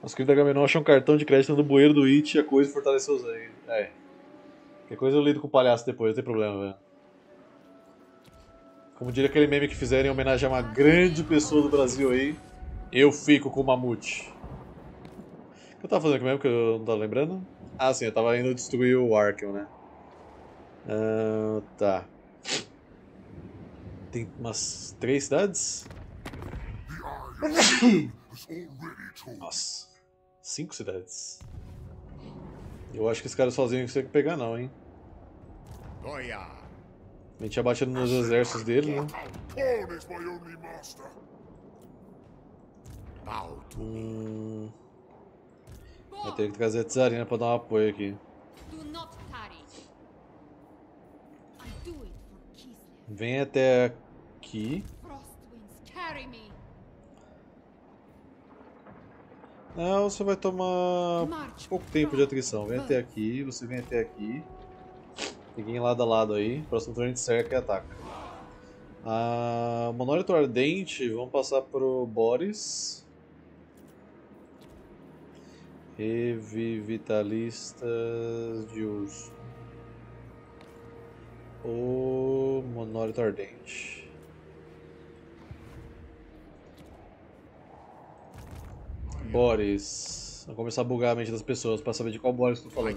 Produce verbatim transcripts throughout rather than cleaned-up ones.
Nosso querido Agamenon achou um cartão de crédito no bueiro do It e a coisa fortaleceu os aí. É. Qualquer coisa eu lido com o palhaço depois, não tem problema, velho. Como diria aquele meme que fizeram em homenagem a uma grande pessoa do Brasil aí, eu fico com o Mamute. O que eu tava fazendo aqui mesmo que eu não tava lembrando? Ah, sim, eu tava indo destruir o Arkham, né? Ah, tá. Tem umas três cidades? Nossa. Cinco cidades. Eu acho que esse cara sozinho não consegue pegar não, hein? A gente tinha batido nos exércitos dele, né? Hum... Vai ter que trazer a Tsarina pra dar um apoio aqui. Vem até aqui. Não, você vai tomar pouco tempo de atrição. Vem até aqui, você vem até aqui. Peguem lado a lado aí. Próximo turno a gente cerca e ataca. Ah, Monólito Ardente, vamos passar pro Boris. Revitalistas de urso. O Monólito Ardente. Boris. Vou começar a bugar a mente das pessoas pra saber de qual Boris estou falando.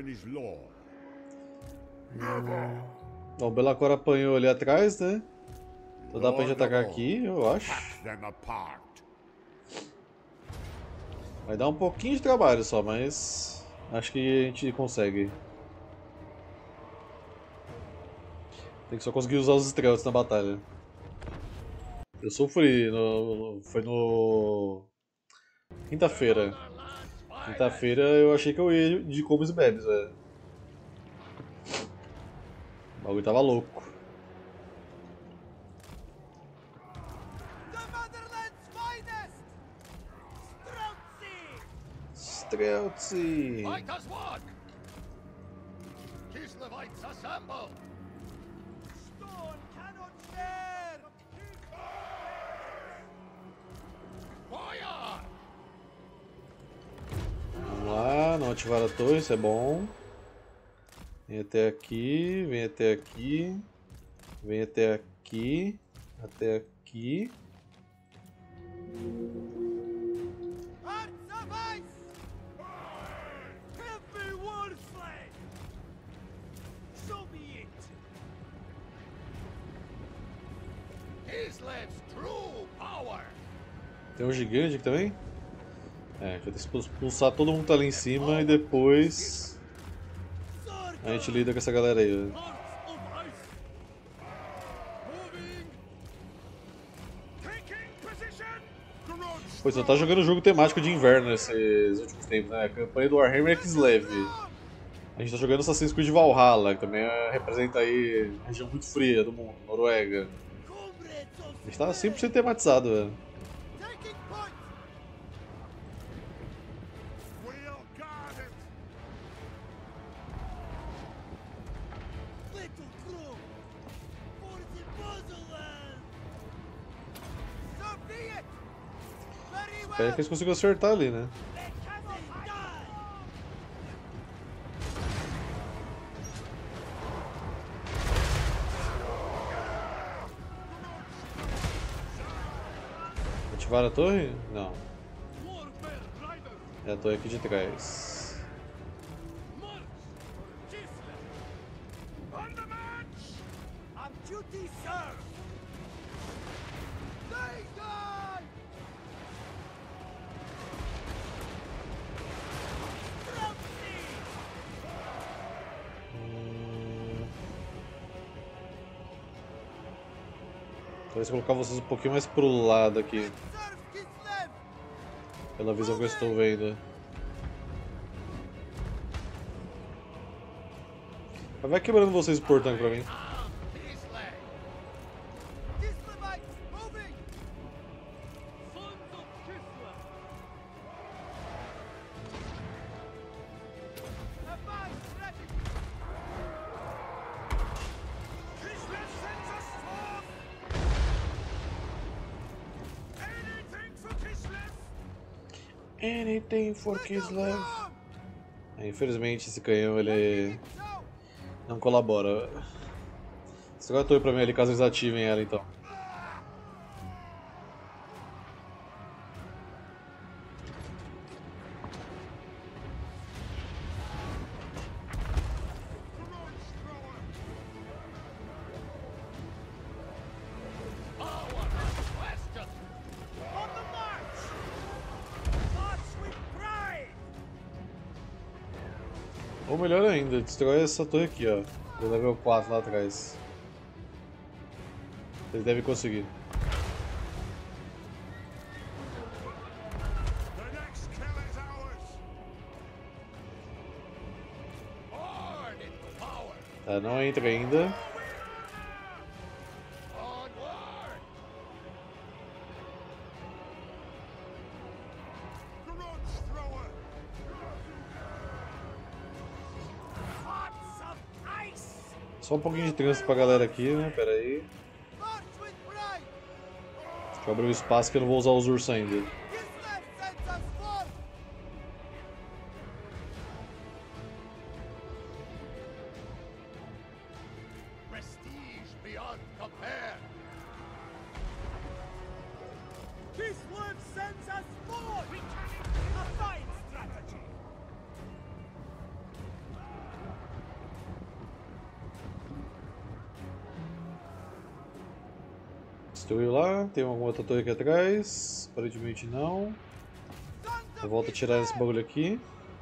Hum. Bom, o Belacor apanhou ali atrás, né? Então dá pra gente atacar aqui, eu acho. Vai dar um pouquinho de trabalho só, mas acho que a gente consegue. Tem que só conseguir usar os estrelas na batalha. Eu sofri, no, foi no... Quinta-feira. Quinta-feira eu achei que eu ia de comes e bebes, velho. O bagulho tava louco. Streltsy! Vamos lá, não ativar a torre, isso é bom. Vem até aqui, vem até aqui, vem até aqui, até aqui. Tem um gigante aqui também? É, vai ter que expulsar todo mundo que tá ali em cima e depois a gente lida com essa galera aí. Né? Pois você tá jogando jogo temático de inverno nesses últimos tempos, né? A campanha do Warhammer X-Lev. A gente tá jogando Assassin's Creed Valhalla, que também representa aí a região muito fria do mundo, Noruega. A gente tá cem por cento tematizado, velho. Espero que eles consigam acertar ali, né? Ativar a torre? Não. É a torre aqui de trás. Talvez colocar vocês um pouquinho mais pro lado aqui. Pela visão que eu estou vendo. Mas vai quebrando vocês o portão pra mim. Anything for Kislev. É, infelizmente esse canhão ele não colabora. Você agora torre pra mim ali caso eles ativem ela então. Ou melhor ainda, destrói essa torre aqui, ó. Do level quatro lá atrás. Eles devem conseguir. Tá, não entra ainda. Só um pouquinho de trânsito pra galera aqui, né? Pera aí. Deixa eu abrir um espaço que eu não vou usar os ursos ainda. Destruiu lá, tem alguma outra torre aqui atrás? Aparentemente não. Eu volto a tirar esse bagulho aqui.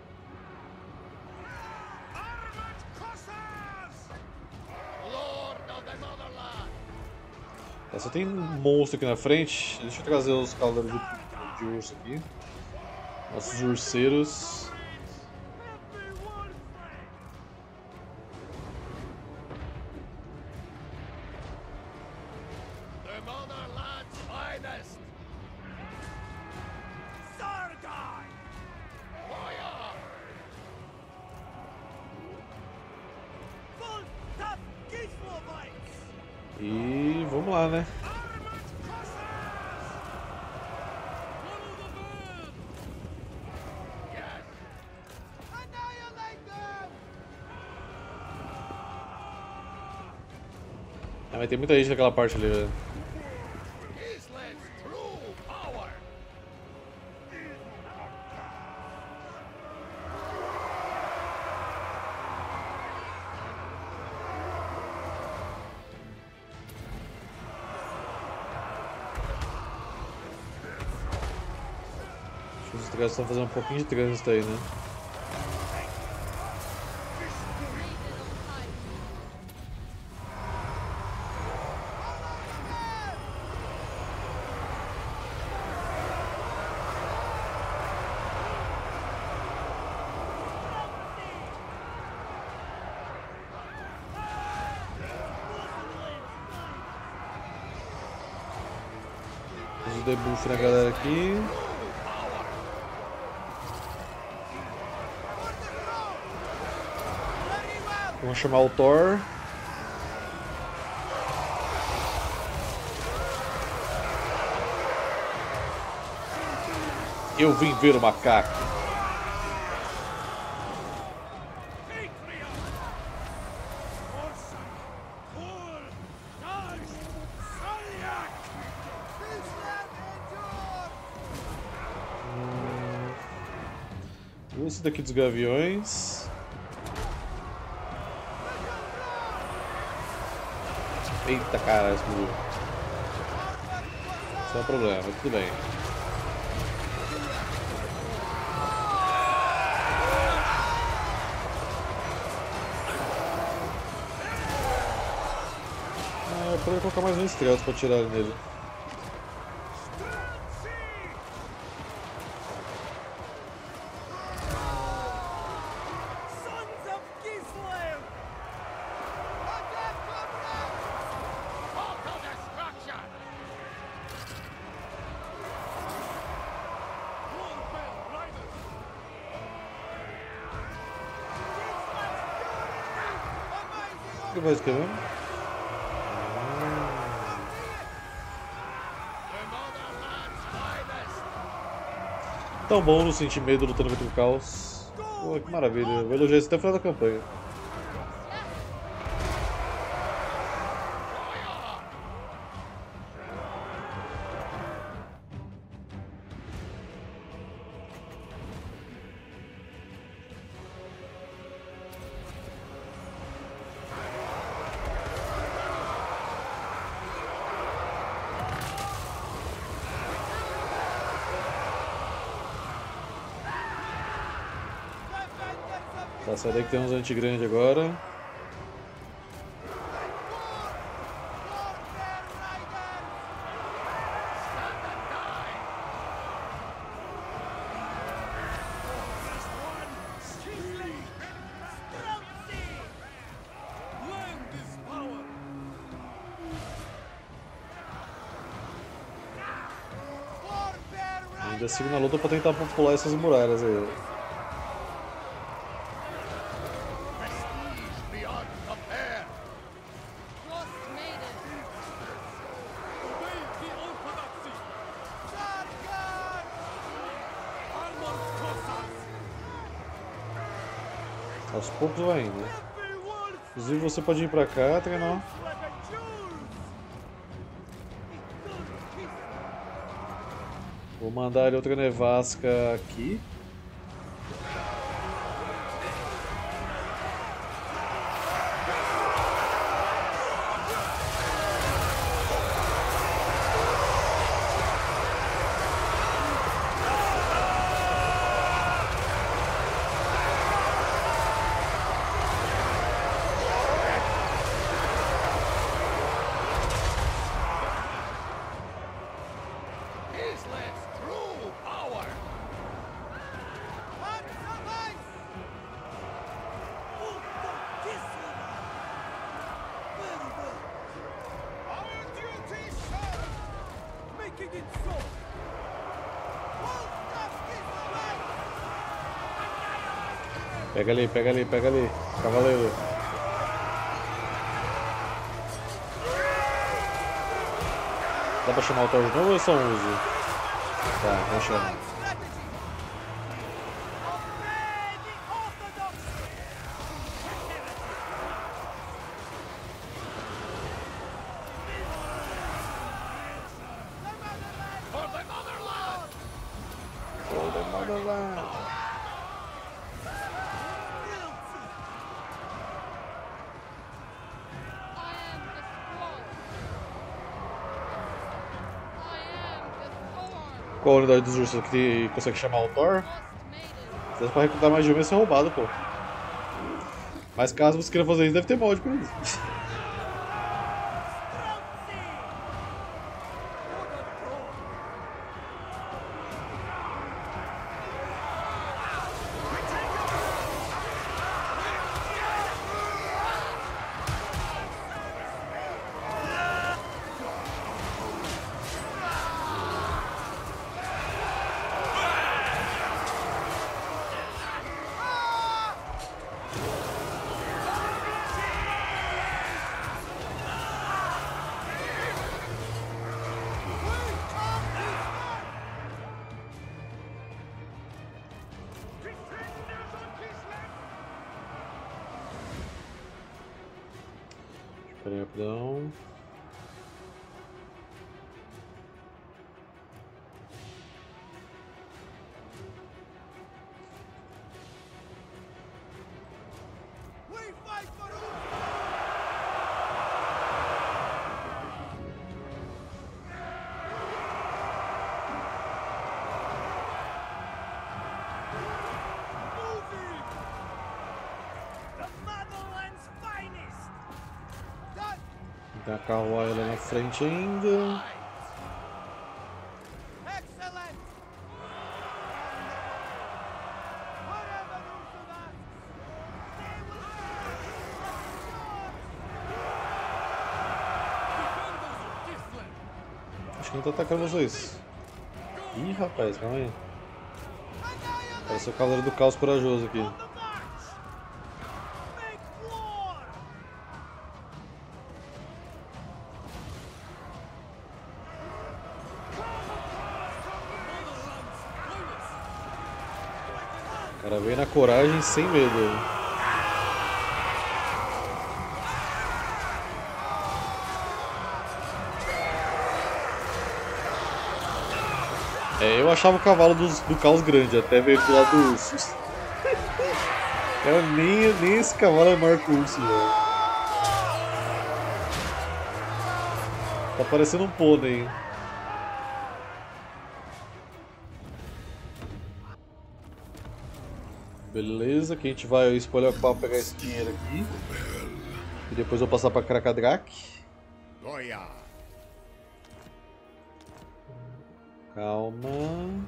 Tá, só tem um monstro aqui na frente. Deixa eu trazer os cavaleiros de, de urso aqui. Nossos urseiros. E vamos lá, né? Ah, vai ter muita gente naquela parte ali, velho. Os caras estão fazendo um pouquinho de trânsito aí, né? Os debuff na galera aqui. Vamos chamar o Thor. Eu vim ver o macaco. Hum, esse daqui dos gaviões. Eita cara, explodiu. Isso é um problema, mas tudo bem. Ah, eu poderia colocar mais um stealth pra atirar nele. O que vai escrever? Tão bom não sentir medo lutando contra o caos. Pô, que maravilha. Eu vou elogiar isso até o final da campanha. Tá, sai daí que tem uns anti-grande agora. Ainda sigo na luta pra tentar pular essas muralhas aí. Aos poucos vai indo. Inclusive você pode ir pra cá treinar. Vou mandar ele outra nevasca aqui. Pega ali, pega ali, pega ali, cavaleiro. Dá pra chamar o Thor de novo ou eu só uso? Tá, vou chamar. For the motherland! Qual a unidade dos ursos que consegue chamar o Thor? Se for pra recrutar mais de um, vai ser roubado, pô. Mas caso você queira fazer isso, deve ter mod pra isso. Espera aí, rapidão. Tem a carruagem lá na frente ainda. Acho que não tá atacando os dois. Ih, rapaz, calma aí. Parece o Cavaleiro do Caos corajoso aqui. O cara vem na coragem sem medo. É, eu achava o cavalo do, do caos grande, até veio do lado do urso. Cara, nem, nem esse cavalo é maior que o urso, velho. Tá parecendo um pônei. Beleza, que a gente vai spoiler para pegar esse dinheiro aqui. E depois eu vou passar pra Krakadrak. Calma.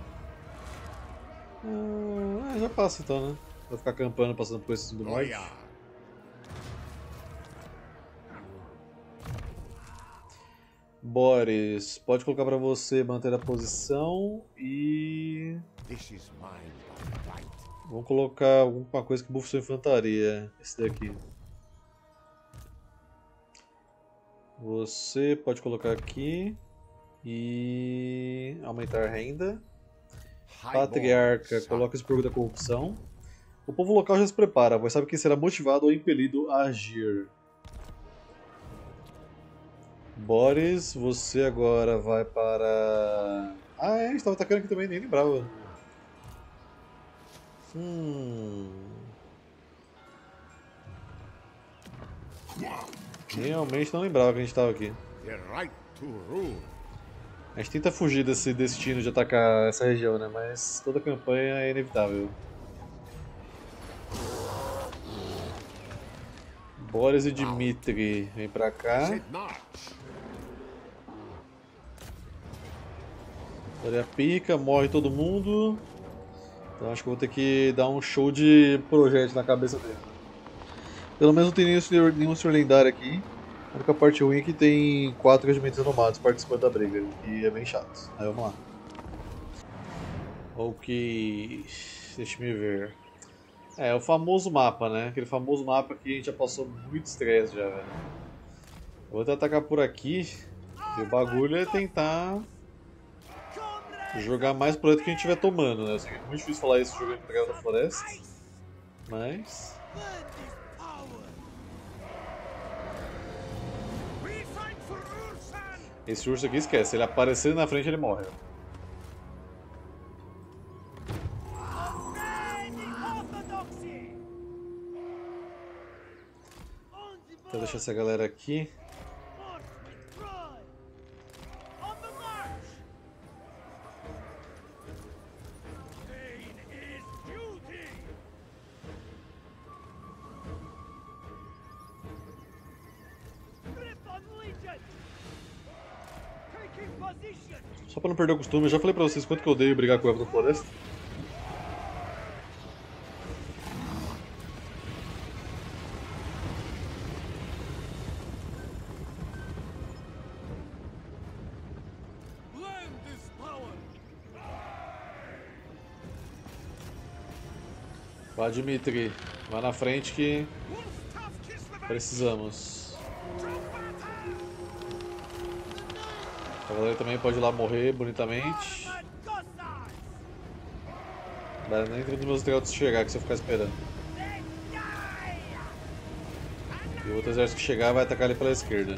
Ah, já passa então, né? Vou ficar acampando, passando por esses do norte. Boris, pode colocar pra você manter a posição e... Vamos colocar alguma coisa que buffe sua infantaria. Esse daqui. Você pode colocar aqui. E... aumentar a renda. Patriarca, coloca esse jogo da corrupção. O povo local já se prepara, pois sabe que será motivado ou impelido a agir. Boris, você agora vai para... Ah, é, a gente estava atacando aqui também, nem lembrava. Hum... Realmente não lembrava que a gente estava aqui. A gente tenta fugir desse destino de atacar essa região, né? Mas toda campanha é inevitável. Boris e Dmitri, vem pra cá. Olha a pica, morre todo mundo. Então acho que eu vou ter que dar um show de projétil na cabeça dele. Pelo menos não tem nenhum senhor, nenhum senhor lendário aqui. A única parte ruim é que tem quatro regimentos renomados participando da briga, e é bem chato. Aí vamos lá. Ok, deixa eu ver. É, o famoso mapa, né? Aquele famoso mapa que a gente já passou muito estresse já, velho. Eu vou tentar atacar por aqui, e o bagulho é tentar jogar mais pro lado que a gente estiver tomando, né? Eu sei que é muito difícil falar isso jogando pra da floresta, mas... Esse urso aqui esquece, se ele aparecer na frente ele morre. Vou deixar essa galera aqui. Só pra não perder o costume, eu já falei pra vocês quanto que eu odeio brigar com o elfo da floresta. Vá, Dmitri, vá na frente que precisamos. A galera também pode ir lá morrer bonitamente. Não nem entre os meus tributos chegar, que se eu ficar esperando. E o outro exército que chegar vai atacar ali pela esquerda.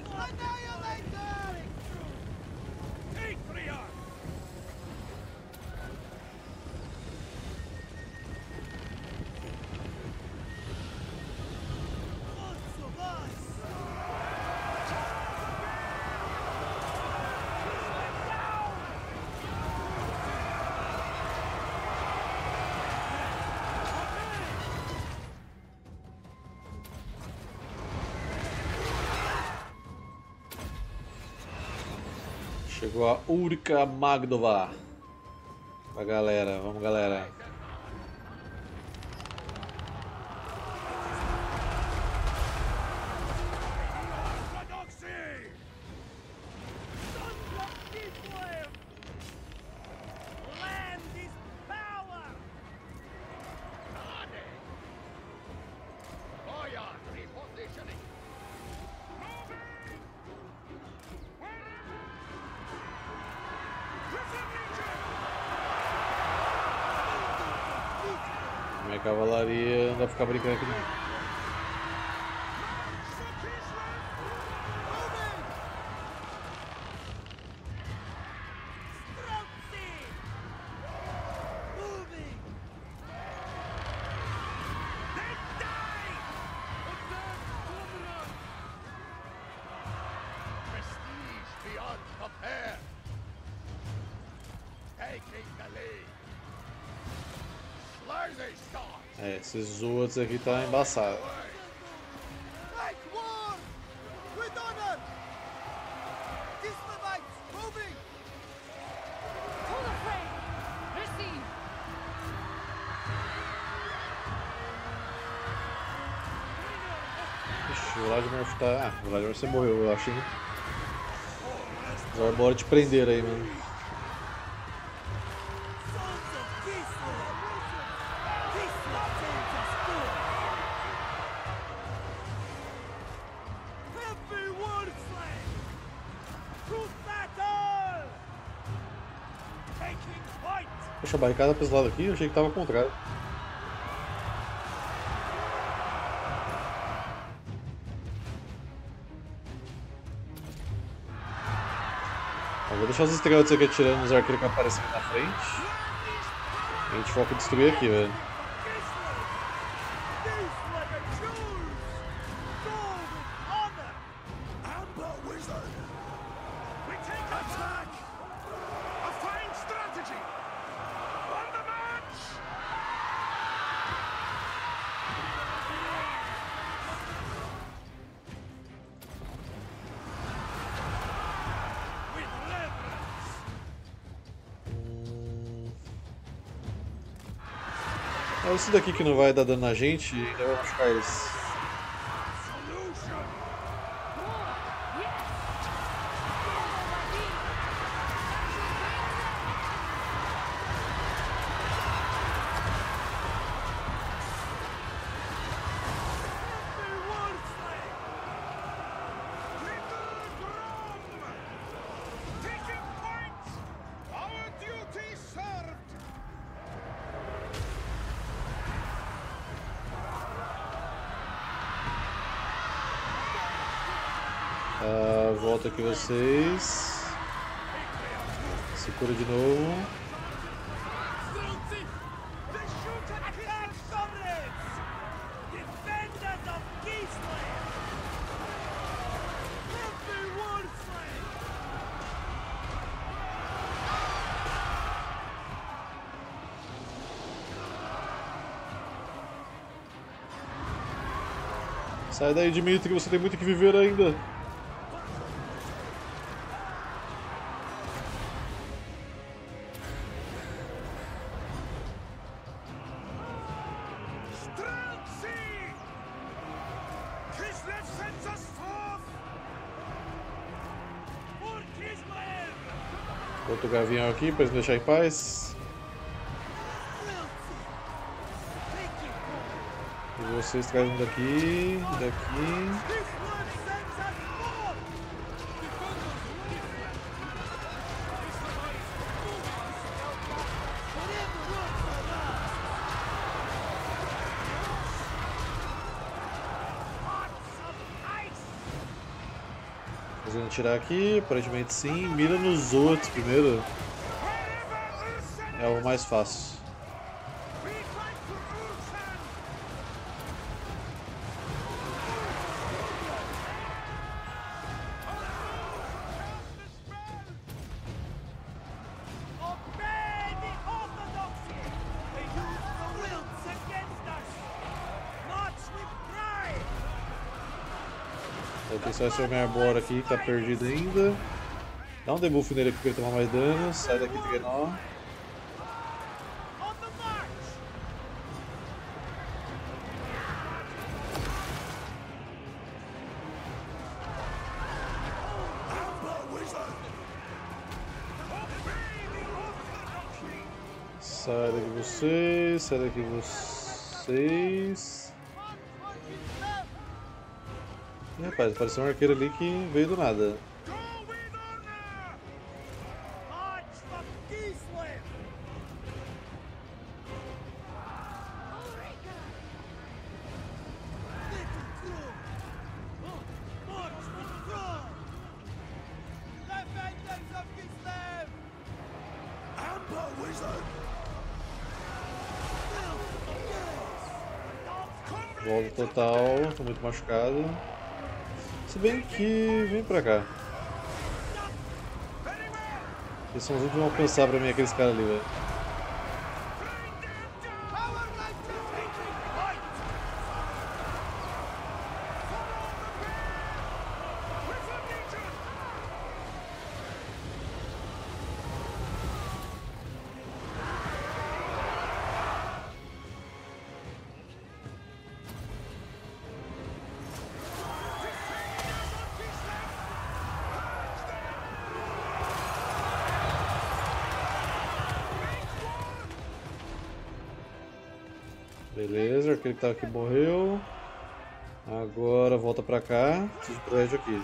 Chegou a Ulrika Magdova. Pra galera, vamos galera. Minha cavalaria não dá pra ficar brincando aqui não. É, esses outros aqui tá embaçado. Ixi, o Vladimir tá... Ah, o Vladimir você morreu, eu acho, né? Agora bora te prender aí, mano. Poxa, a barricada pra esse lado aqui, eu achei que tava ao contrário. Bom, vou deixar os estrelas aqui atirando nos arqueiros que aparecem na frente. A gente foca em destruir aqui, velho. É esse daqui que não vai dar dano na gente e ainda vai machucar eles. Ah, volta aqui vocês. Se cura de novo. Sai daí, Dmitry, você tem muito que viver ainda. Outro gavião aqui para eles deixar em paz. E vocês trazem daqui, daqui. Fazendo tirar aqui, aparentemente sim. Mira nos outros primeiro. É o mais fácil. Vou testar esse homem arbor aqui que tá perdido ainda. Dá um debuff nele aqui pra ele tomar mais dano. Sai daqui, Trenó. Sai daqui vocês, sai daqui vocês. Ih, rapaz, apareceu um arqueiro ali que veio do nada. Volta total, tô muito machucado. Se bem que... vem pra cá. Eles são os últimos a alcançar pra mim, aqueles caras ali, velho. Beleza, aquele que tava aqui morreu. Agora volta pra cá. Preciso de prédio aqui.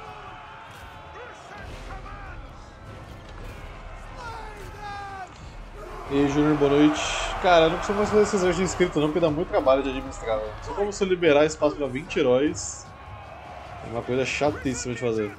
E aí, Júnior, boa noite. Cara, eu não preciso mais fazer esse exército inscrito não, porque dá muito trabalho de administrar. Véio. Só pra você liberar espaço pra vinte heróis. É uma coisa chatíssima de fazer.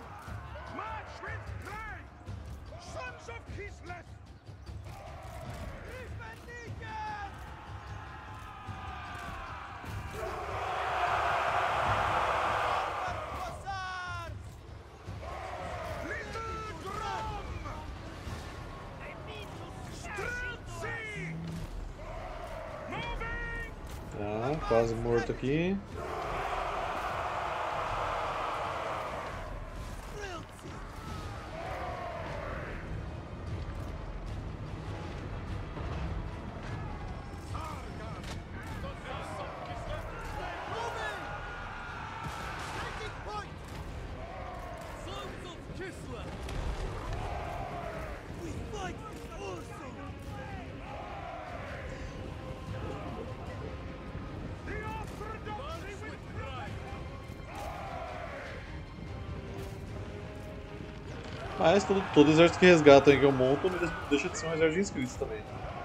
Tá, quase morto aqui. Mas todo, todo exército que resgata que eu monto deixa de ser um exército de inscritos também.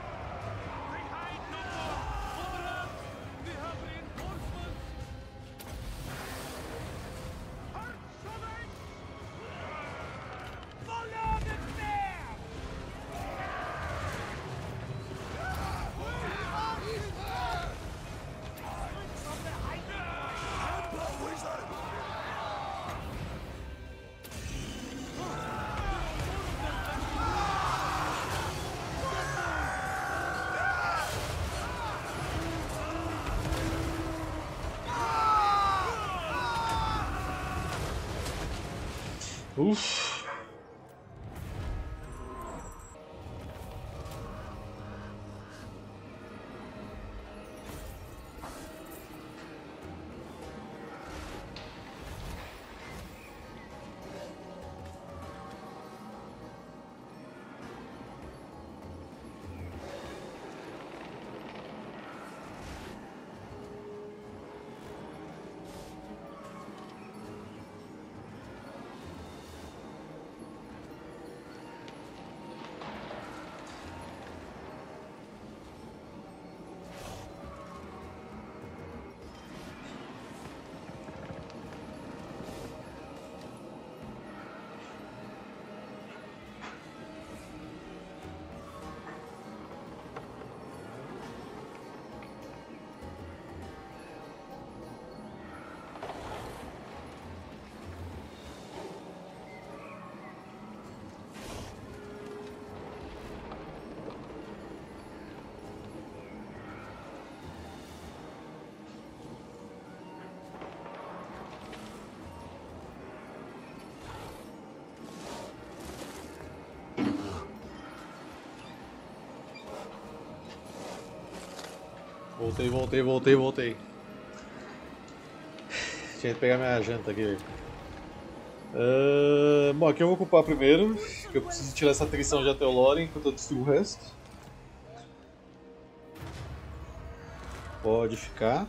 Uff. Voltei, voltei, voltei, voltei. Tinha que pegar minha janta aqui. Uh, bom, aqui eu vou ocupar primeiro, que eu preciso tirar essa atrição de Ateolore enquanto eu destruo o resto. Pode ficar.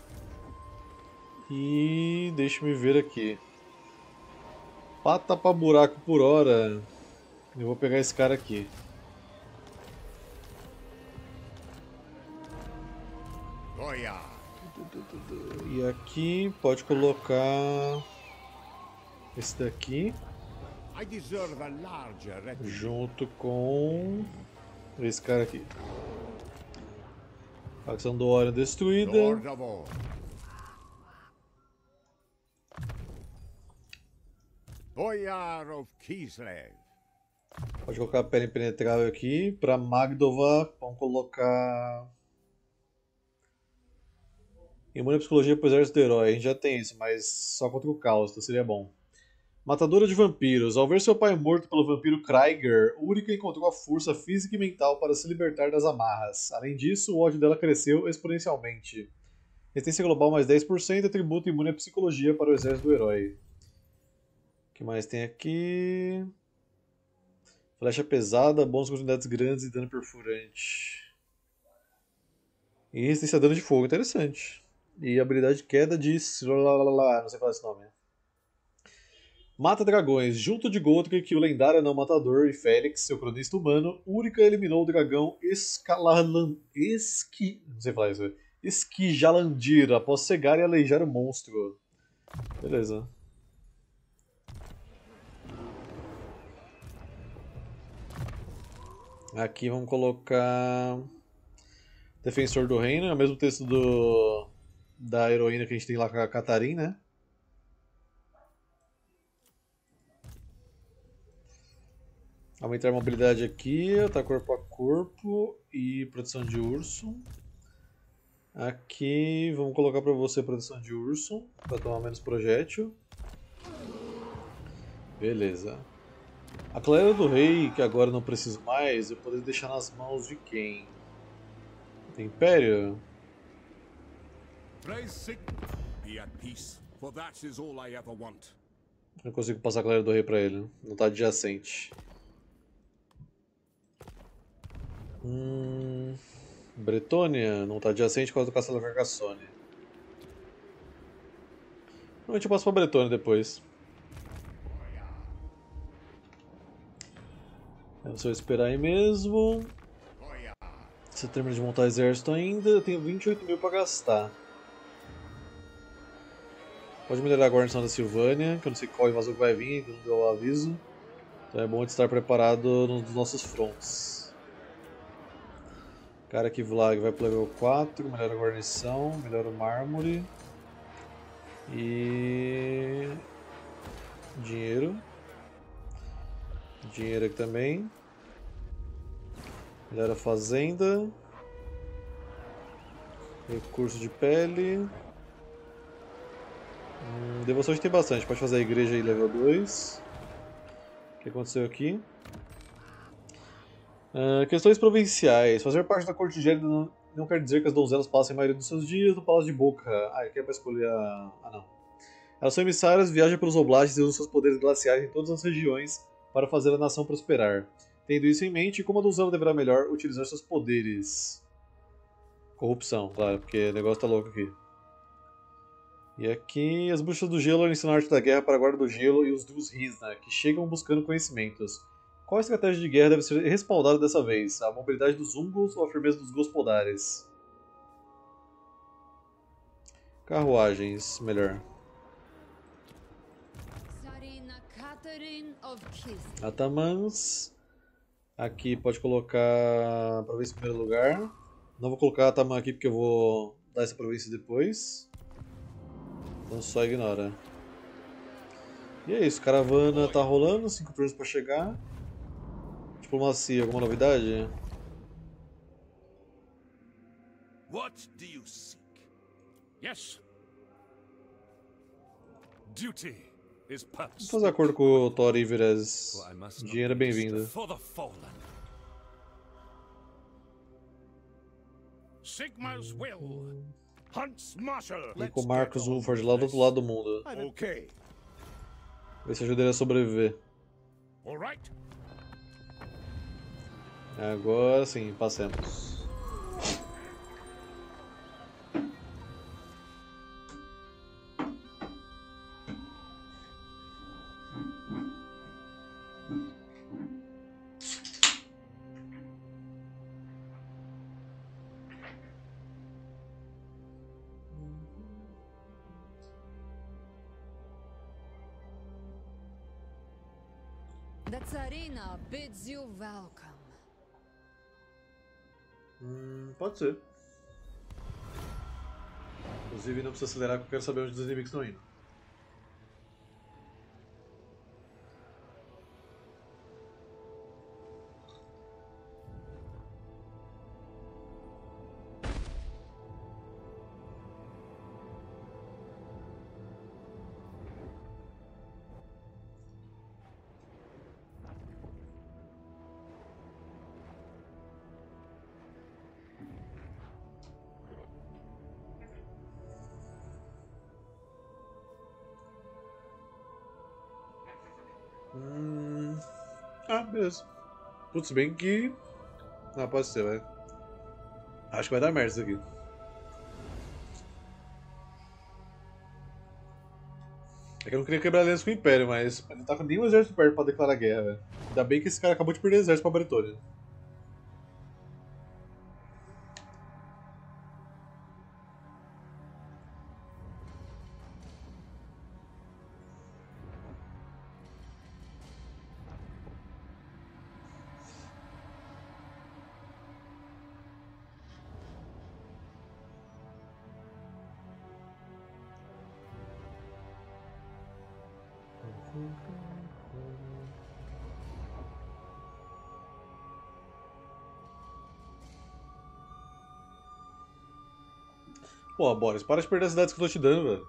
E deixa-me ver aqui. Pata pra buraco por hora. Eu vou pegar esse cara aqui. E aqui pode colocar esse daqui. I deserve a larger retinue. Junto com esse cara aqui. Facção do Orion destruída. Lord of all. Boyar of Kislev. Pode colocar a pele impenetrável aqui. Pra Magdova, vamos colocar imune à psicologia pro exército do herói. A gente já tem isso, mas só contra o caos, então seria bom. Matadora de vampiros. Ao ver seu pai morto pelo vampiro Krieger, Ulrika encontrou a força física e mental para se libertar das amarras. Além disso, o ódio dela cresceu exponencialmente. Resistência global mais dez por cento, atributo imune à psicologia para o exército do herói. O que mais tem aqui? Flecha pesada, bônus com unidades grandes e dano perfurante. E resistência a dano de fogo, interessante. E habilidade de queda de... não sei falar esse nome. Mata dragões. Junto de Gotrek, o lendário não matador, e Félix, seu cronista humano, Ulrika eliminou o dragão Escalalan... Esqui... não sei falar isso. Esquijalandir, após cegar e aleijar o monstro. Beleza. Aqui vamos colocar Defensor do Reino, é o mesmo texto do da heroína que a gente tem lá com a Catarina, né? Aumentar a mobilidade aqui, tá corpo a corpo e proteção de urso. Aqui vamos colocar para você proteção de urso, para tomar menos projétil. Beleza. A Clera do Rei, que agora não preciso mais, eu poderia deixar nas mãos de quem? Do Império? Não consigo passar a Clera do Rei pra ele, não está adjacente. Hum, Bretônia, não está adjacente por causa do Castelo Carcassonne. Normalmente eu passo pra Bretônia depois. É só esperar aí mesmo. Você termina de montar o exército ainda, eu tenho vinte e oito mil pra gastar. Pode melhorar a guarnição da Silvânia, que eu não sei qual invasor que vai vir, que não deu o aviso. Então é bom de estar preparado nos nossos fronts. Cara aqui, Vlag, vai pro level quatro, melhora a guarnição, melhora o mármore. E... dinheiro. Dinheiro aqui também. Melhora a fazenda. Recurso de pele. Hum, devoção a gente tem bastante. Pode fazer a igreja aí level dois. O que aconteceu aqui? Uh, questões provinciais. Fazer parte da corte gélida não, não quer dizer que as donzelas passem a maioria dos seus dias no Palácio de Boca. Ah, aqui é pra escolher a... Ah, não. Elas são emissárias, viajam pelos oblasts e usam seus poderes glaciais em todas as regiões para fazer a nação prosperar. Tendo isso em mente, como a donzela deverá melhor utilizar seus poderes? Corrupção, claro, porque o negócio tá louco aqui. E aqui, as bruxas do gelo ensinam a arte da guerra para a guarda do gelo e os Duz Rizna, que chegam buscando conhecimentos. Qual estratégia de guerra deve ser respaldada dessa vez? A mobilidade dos Ungos ou a firmeza dos Gospodares? Carruagens, melhor. Atamans. Aqui pode colocar a província em primeiro lugar. Não vou colocar Ataman aqui porque eu vou dar essa província depois. Então só ignora. E é isso, caravana tá rolando, cinco turnos para chegar. Diplomacia, alguma novidade? What do you seek? Yes. Duty is purpose. Vamos fazer acordo com o Thor Iveres. Dinheiro é bem-vindo. Sigma's will. Hunts Marshall. E com Marcos Ulford lá do outro lado do mundo. Okay. Ver se ajuda ele a sobreviver. All right. Agora sim, passemos. The Tsarina bids you welcome. Hum, pode ser. Inclusive não precisa acelerar que eu quero saber onde os inimigos estão indo. Hum... Ah, beleza. Putz, bem que... Não, pode ser, vai. Acho que vai dar merda isso aqui. É que eu não queria quebrar aliança com o Império, mas ele tá com nenhum exército perto pra declarar guerra, velho. Ainda bem que esse cara acabou de perder exército pra Bretônia. Pô, Boris, para de perder as cidades que eu tô te dando, velho.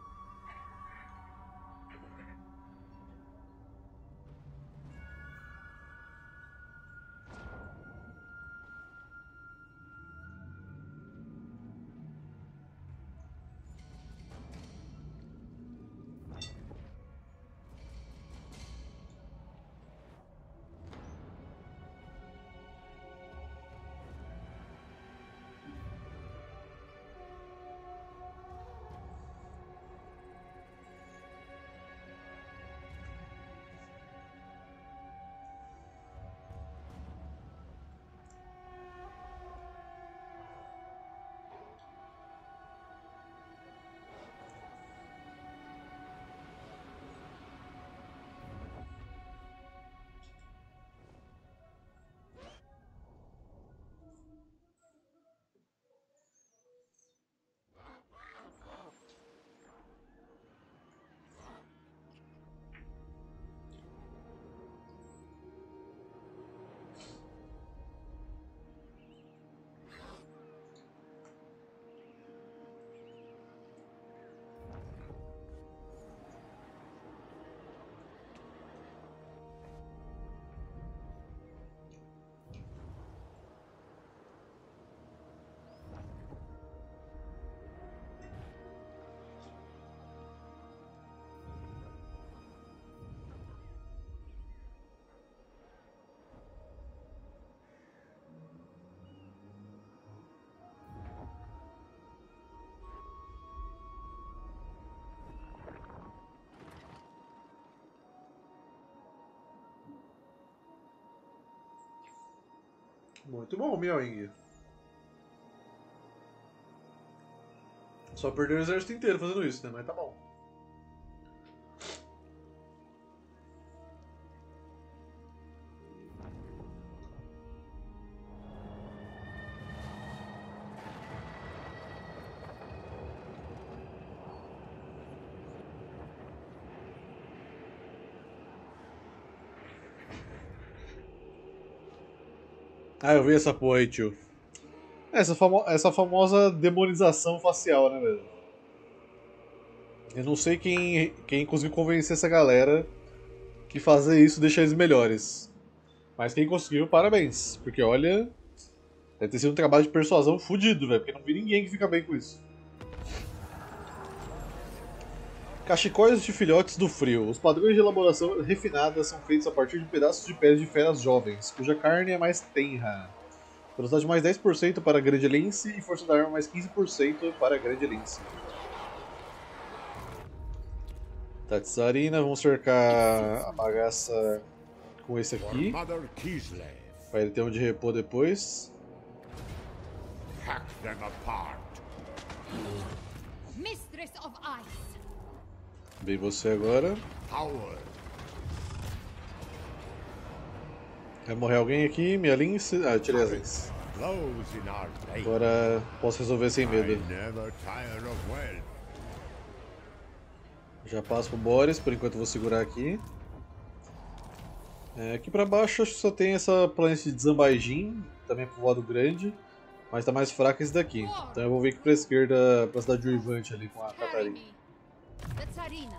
Muito bom, Miaoing. Só perdeu o exército inteiro fazendo isso, né? Mas tá bom. Ah, eu vi essa porra aí, tio. Essa, famo essa famosa demonização facial, né, velho? Eu não sei quem, quem conseguiu convencer essa galera que fazer isso deixa eles melhores. Mas quem conseguiu, parabéns. Porque olha, deve ter sido um trabalho de persuasão fudido, velho. Porque não vi ninguém que fica bem com isso. Cachecóis de filhotes do frio. Os padrões de elaboração refinada são feitos a partir de pedaços de pele de feras jovens, cuja carne é mais tenra. Velocidade mais dez por cento para a grande lince e força da arma mais quinze por cento para a grande lince. Tá, Tsarina, vamos cercar a bagaça com esse aqui. Pra ele ter onde repor depois. Hack them apart. Mistress of Ice. Bem você agora. Power. Vai morrer alguém aqui? Minha lince. Ah, eu tirei as linces. Blows in our day. Agora posso resolver sem I medo. never tire of wealth. Já passo pro Boris, por enquanto eu vou segurar aqui. É, aqui pra baixo acho que só tem essa planície de Zambaijin, também é povoado grande, mas tá mais fraca esse daqui. Então eu vou vir aqui pra esquerda, pra cidade de Uivante ali com a Carry Catarina. me. The Tsarina.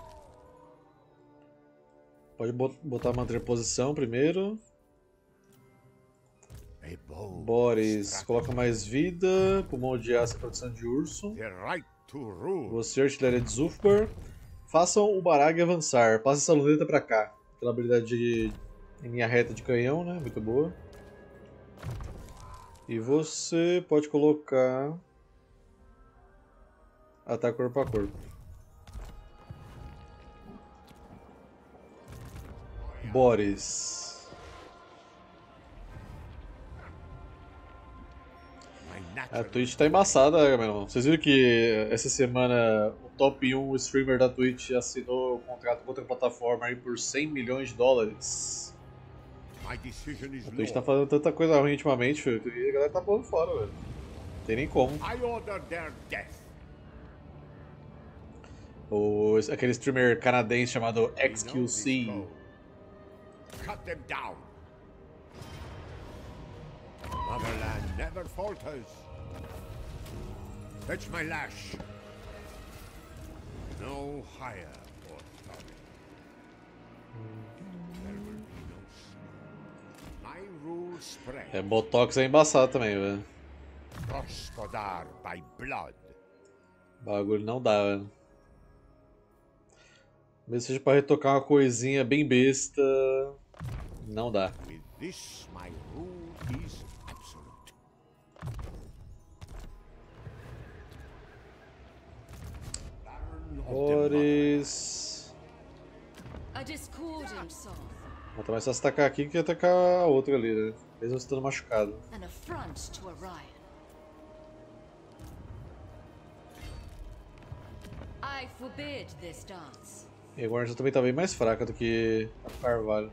Pode bot- botar manter posição primeiro. A bold Boris, strategy. coloca mais vida, pulmão de aço e proteção de urso. The right to rule. Você, artilharia de Zulfbar. Façam o Barag avançar. Passa essa luneta pra cá. Aquela habilidade de, em linha reta de canhão, né? Muito boa. E você pode colocar ataque corpo a corpo. Boris. My A natural Twitch tá embaçada, meu irmão. Vocês viram que essa semana o top um streamer da Twitch assinou o contrato com outra plataforma aí por cem milhões de dólares. My decision is A Twitch tá law. fazendo tanta coisa ruim ultimamente, filho, que a galera tá pulando fora, velho. Não tem nem como. I order their death. O, aquele streamer canadense chamado We know X Q this C. foe. Cut them down. Motherland never falters. Fetch my lash. No higher authority. There will be no snow. My rule spread. É, Botox é embaçado também, velho. Gospodar by blood. Bagulho não dá, velho. Mesmo que seja pra retocar uma coisinha bem besta, não dá. With this, my rule is absolute. Baron of the Motherland. Boris. A discordant soul. Vou também só se atacar aqui que atacar a outra ali, né? Mesmo estando machucado. An affront to Orion. I forbid this dance. E a guarda também tá bem mais fraca do que a do Carvalho.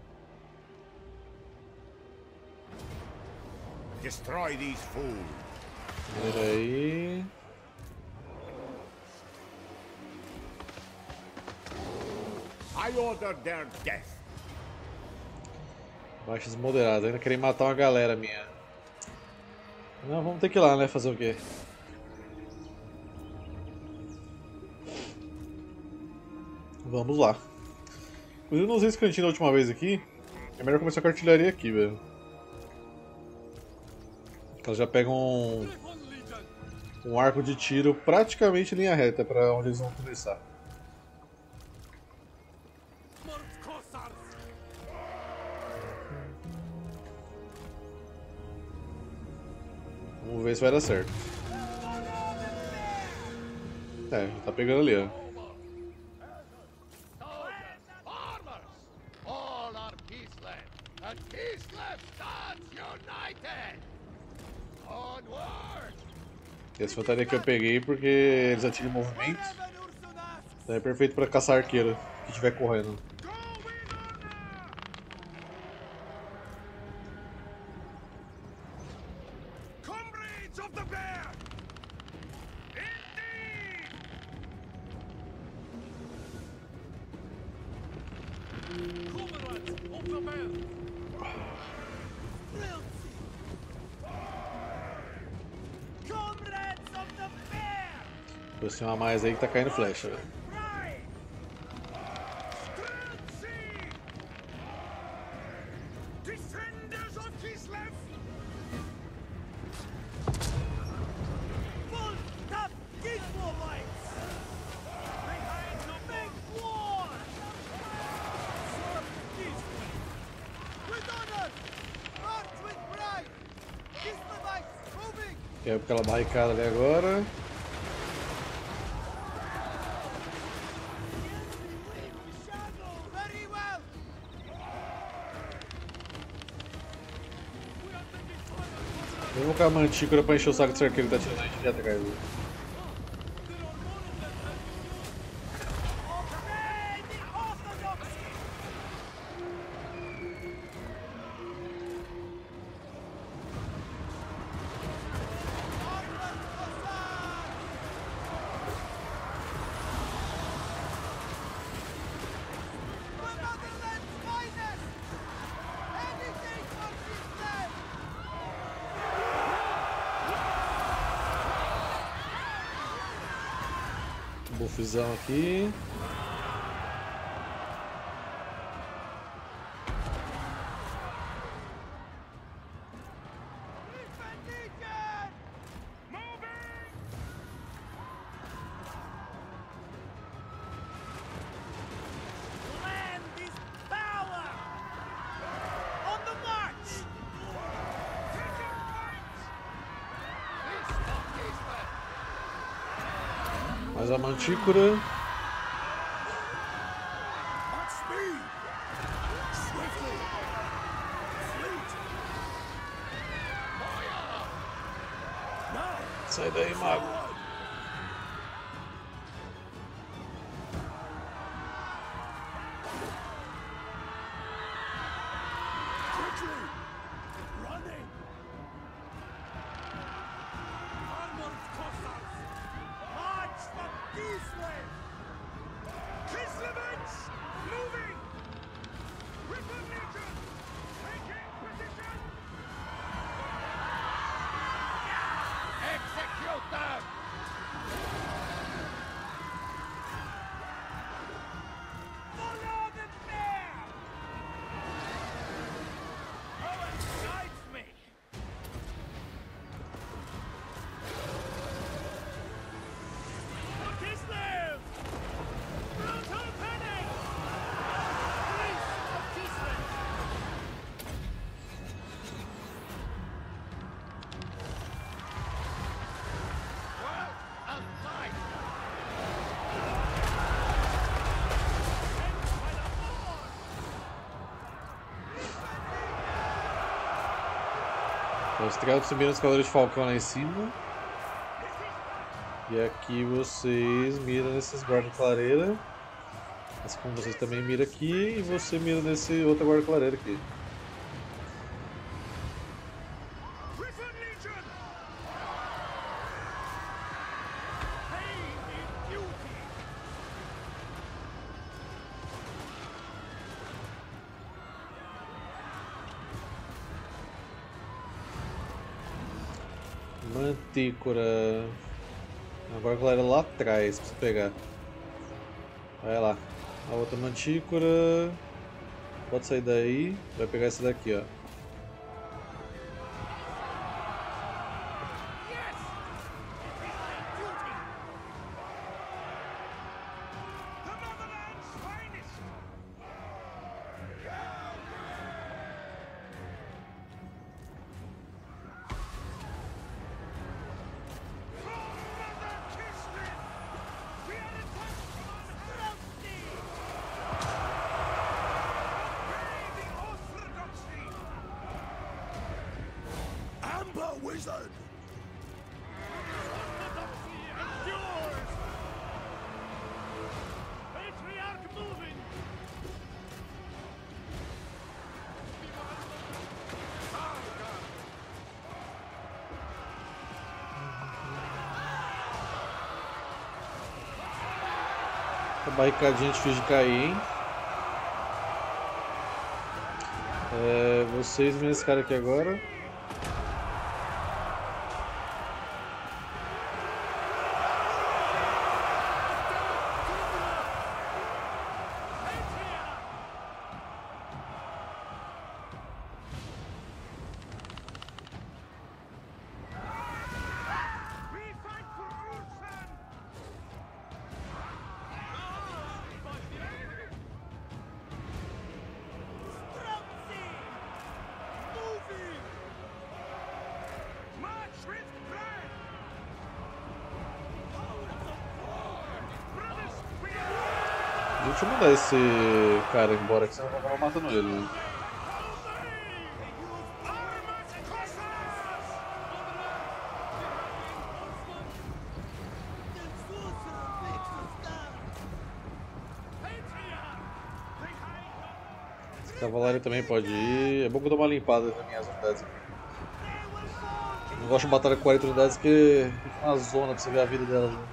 Destroy these fools. Pera aí. I order their death. Baixas moderadas, ainda querem matar uma galera minha. Não, vamos ter que ir lá, né? Fazer o quê? Vamos lá. Inclusive, não usei esse cantinho da última vez aqui. É melhor começar com a artilharia aqui, velho. Elas já pegam um, um arco de tiro praticamente em linha reta pra onde eles vão começar. Vamos ver se vai dar certo. É, tá pegando ali, ó. Farmers! All are Kislev, and Kislev stands united! Onward! Essa infantaria que eu peguei porque eles atiram em movimento. Então é perfeito pra caçar arqueiro que estiver correndo. Comrades of the bear! Indeed! Comrades of the bear! Comrades of the bear! Por cima a mais aí que tá caindo flecha, velho. Pride! Streltsy! Defenders of Kislev! Full top Kislevites! Behind the big wall! Serve Kislev! With honor! March with pride! Kislevites moving! Quebra aquela barricada ali agora. Very well! Vamos colocar a mantícora pra encher o saco desse arqueiro que tá tirando a gente direto, cara. Obey the Orthodoxy! Confusão aqui. Land is power! On the march! Mais a mantícora. On speed! Swiftly! Fleet! Fire! Now! Sai daí, mago. Quickly! Running! Armored Cossacks! March from this way! Kislevich! Moving! Rippon Legion! Taking position! Execute them! Follow the bear! Owen guides me! Kislev! Brutal panic! Police of Kislev! Well, a fight! Sent by the Lord! Então, você tem que subir nos cavaleiros de falcão lá em cima. E aqui vocês miram nesses guarda-clareira. Assim como vocês também miram aqui. E você mira nesse outro guarda-clareira aqui. Rippon Legion! Pain in duty! Mantícora. Agora a galera lá atrás pra você pegar. Vai lá. A outra mantícora. Pode sair daí. Vai pegar essa daqui, ó. Yes! Duty! The motherland's finest! From Mother Kislev! We are attacked from Hrabny! Obey the orthodoxy! Amber Wizard! Orthodoxy endures! Patriarch moving! A barricadinha difícil de cair, hein? É, vocês miram esse cara aqui agora. We fight for Ulsan! Streltsy! Moving! March with pride! Powers of war! Brothers, we are Deixa eu mandar esse cara embora que senão eu vou acabar matando ele. Né? Armored Cossacks! Patriarch! Esse cavaleiro também pode ir. É bom que eu dou uma limpada nas minhas unidades aqui. Eu não gosto de batalha com quarenta unidades porque fica uma zona pra você ver a vida delas. Né?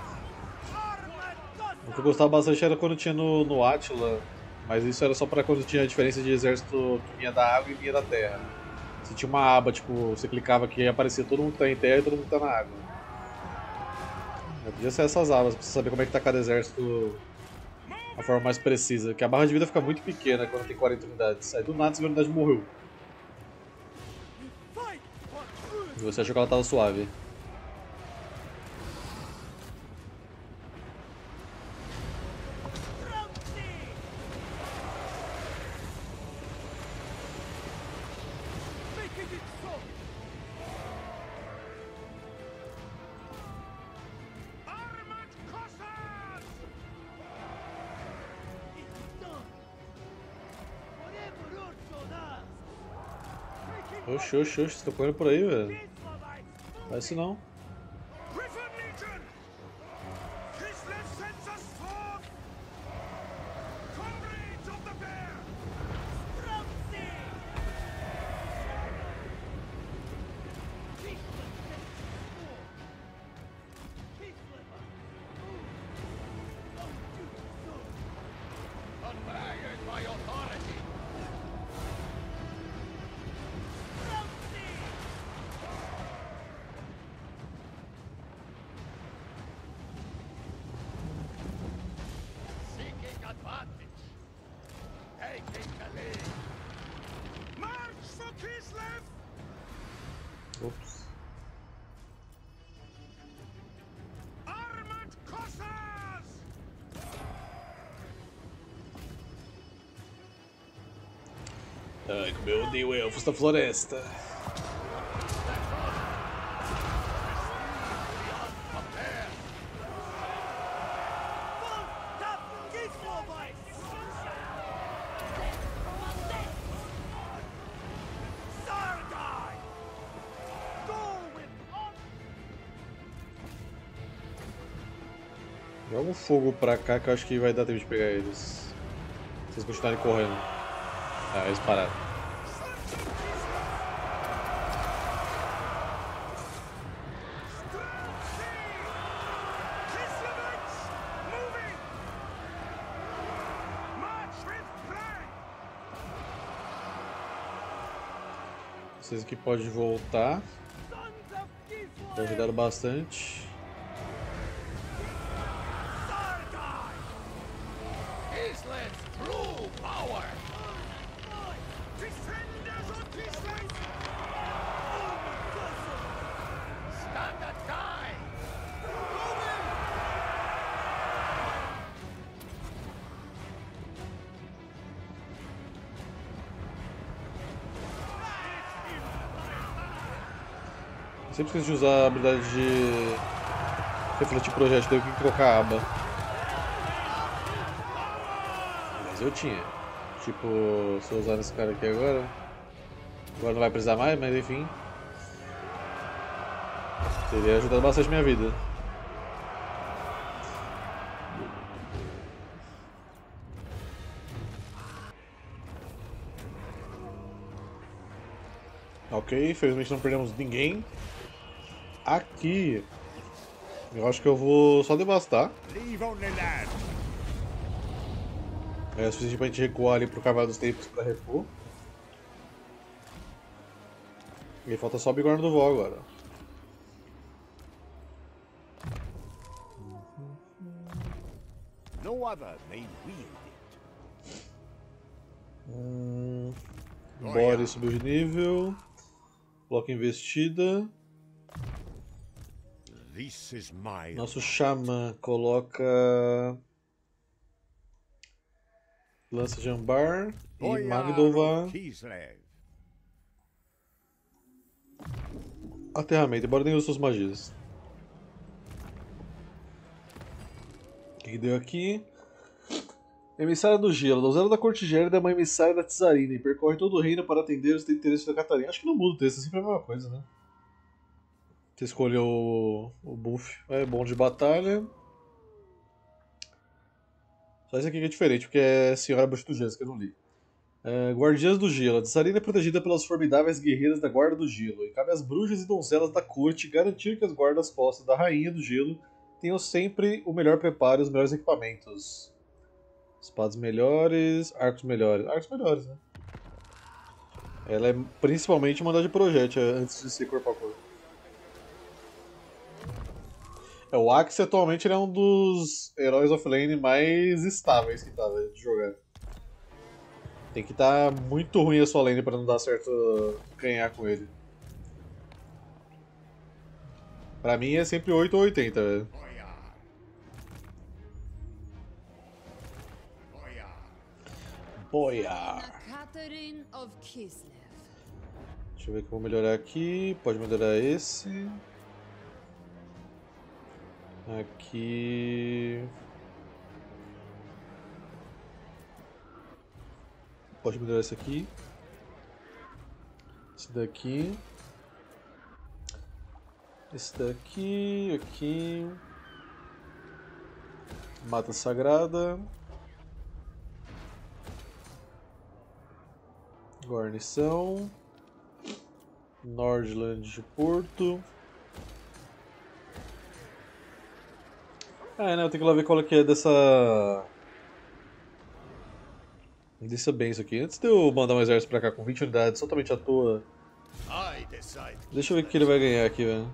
O que eu gostava bastante era quando tinha no, no Attila, mas isso era só pra quando tinha a diferença de exército que vinha da água e vinha da terra. Você tinha uma aba, tipo, você clicava aqui e aparecia todo mundo que tá em terra e todo mundo que tá na água. Podia ser essas abas, pra você saber como é que tá cada exército a forma mais precisa. Que a barra de vida fica muito pequena quando tem quarenta unidades. Aí do nada essa unidade morreu. E você achou que ela tava suave. Oxi, oxi, oxi, você tá correndo por aí, velho. Faz isso não. Ops. Ai, como eu odeio elfos da floresta. Joga um fogo pra cá que eu acho que vai dar tempo de pegar eles. Se vocês continuarem correndo. Ah, eles pararam. Vocês aqui podem voltar. Já ajudaram bastante. Sempre esqueço de usar a habilidade de refletir projétil, tenho que trocar a aba. Mas eu tinha. Tipo, se eu usar nesse cara aqui agora. Agora não vai precisar mais, mas enfim. Teria ajudado bastante minha vida. Ok, infelizmente não perdemos ninguém. Aqui, eu acho que eu vou só devastar. É o suficiente pra gente recuar ali pro Cavalo dos Tempos pra repor. E falta só o Bigorna do Vó agora. No other may wield it. Hum, Boris subiu de nível. Bloco investida. This is my Nosso Xamã coloca Lança de Ambar e Magdova aterramento, embora nem use suas magias. O que, que deu aqui? Emissária do Gelo. Donzela da Corte Gélida é uma emissária da Tsarina e percorre todo o reino para atender os interesses da Catarina. Acho que não muda o texto, é sempre a mesma coisa, né? Você escolheu o, o buff. É bom de batalha. Só esse aqui que é diferente, porque é Senhora Bruxa do Gelo, que eu não li. É, Guardiãs do Gelo. A Tsarina é protegida pelas formidáveis guerreiras da Guarda do Gelo. E cabe às bruxas e donzelas da corte garantir que as guardas-costas da Rainha do Gelo tenham sempre o melhor preparo e os melhores equipamentos. Espadas melhores, arcos melhores. Arcos melhores, né? Ela é principalmente uma unidade de projétil antes de ser corpo a corpo. É, o Axe atualmente ele é um dos heróis offlane mais estáveis que tá, velho, de jogar. Tem que estar tá muito ruim a sua lane pra não dar certo ganhar com ele. Pra mim é sempre oito ou oitenta, velho. Boiar. Catherine of Kislev. Deixa eu ver o que eu vou melhorar aqui. Pode melhorar esse. Aqui. Pode melhorar esse aqui. Esse daqui. Esse daqui. Aqui. Mata Sagrada. Guarnição. Nordland de Porto. Ah, né? Eu tenho que lá ver qual é que é dessa. Dessa benção aqui. Antes de eu mandar um exército pra cá com vinte unidades totalmente à toa. Deixa eu ver o que ele vai ganhar aqui, velho.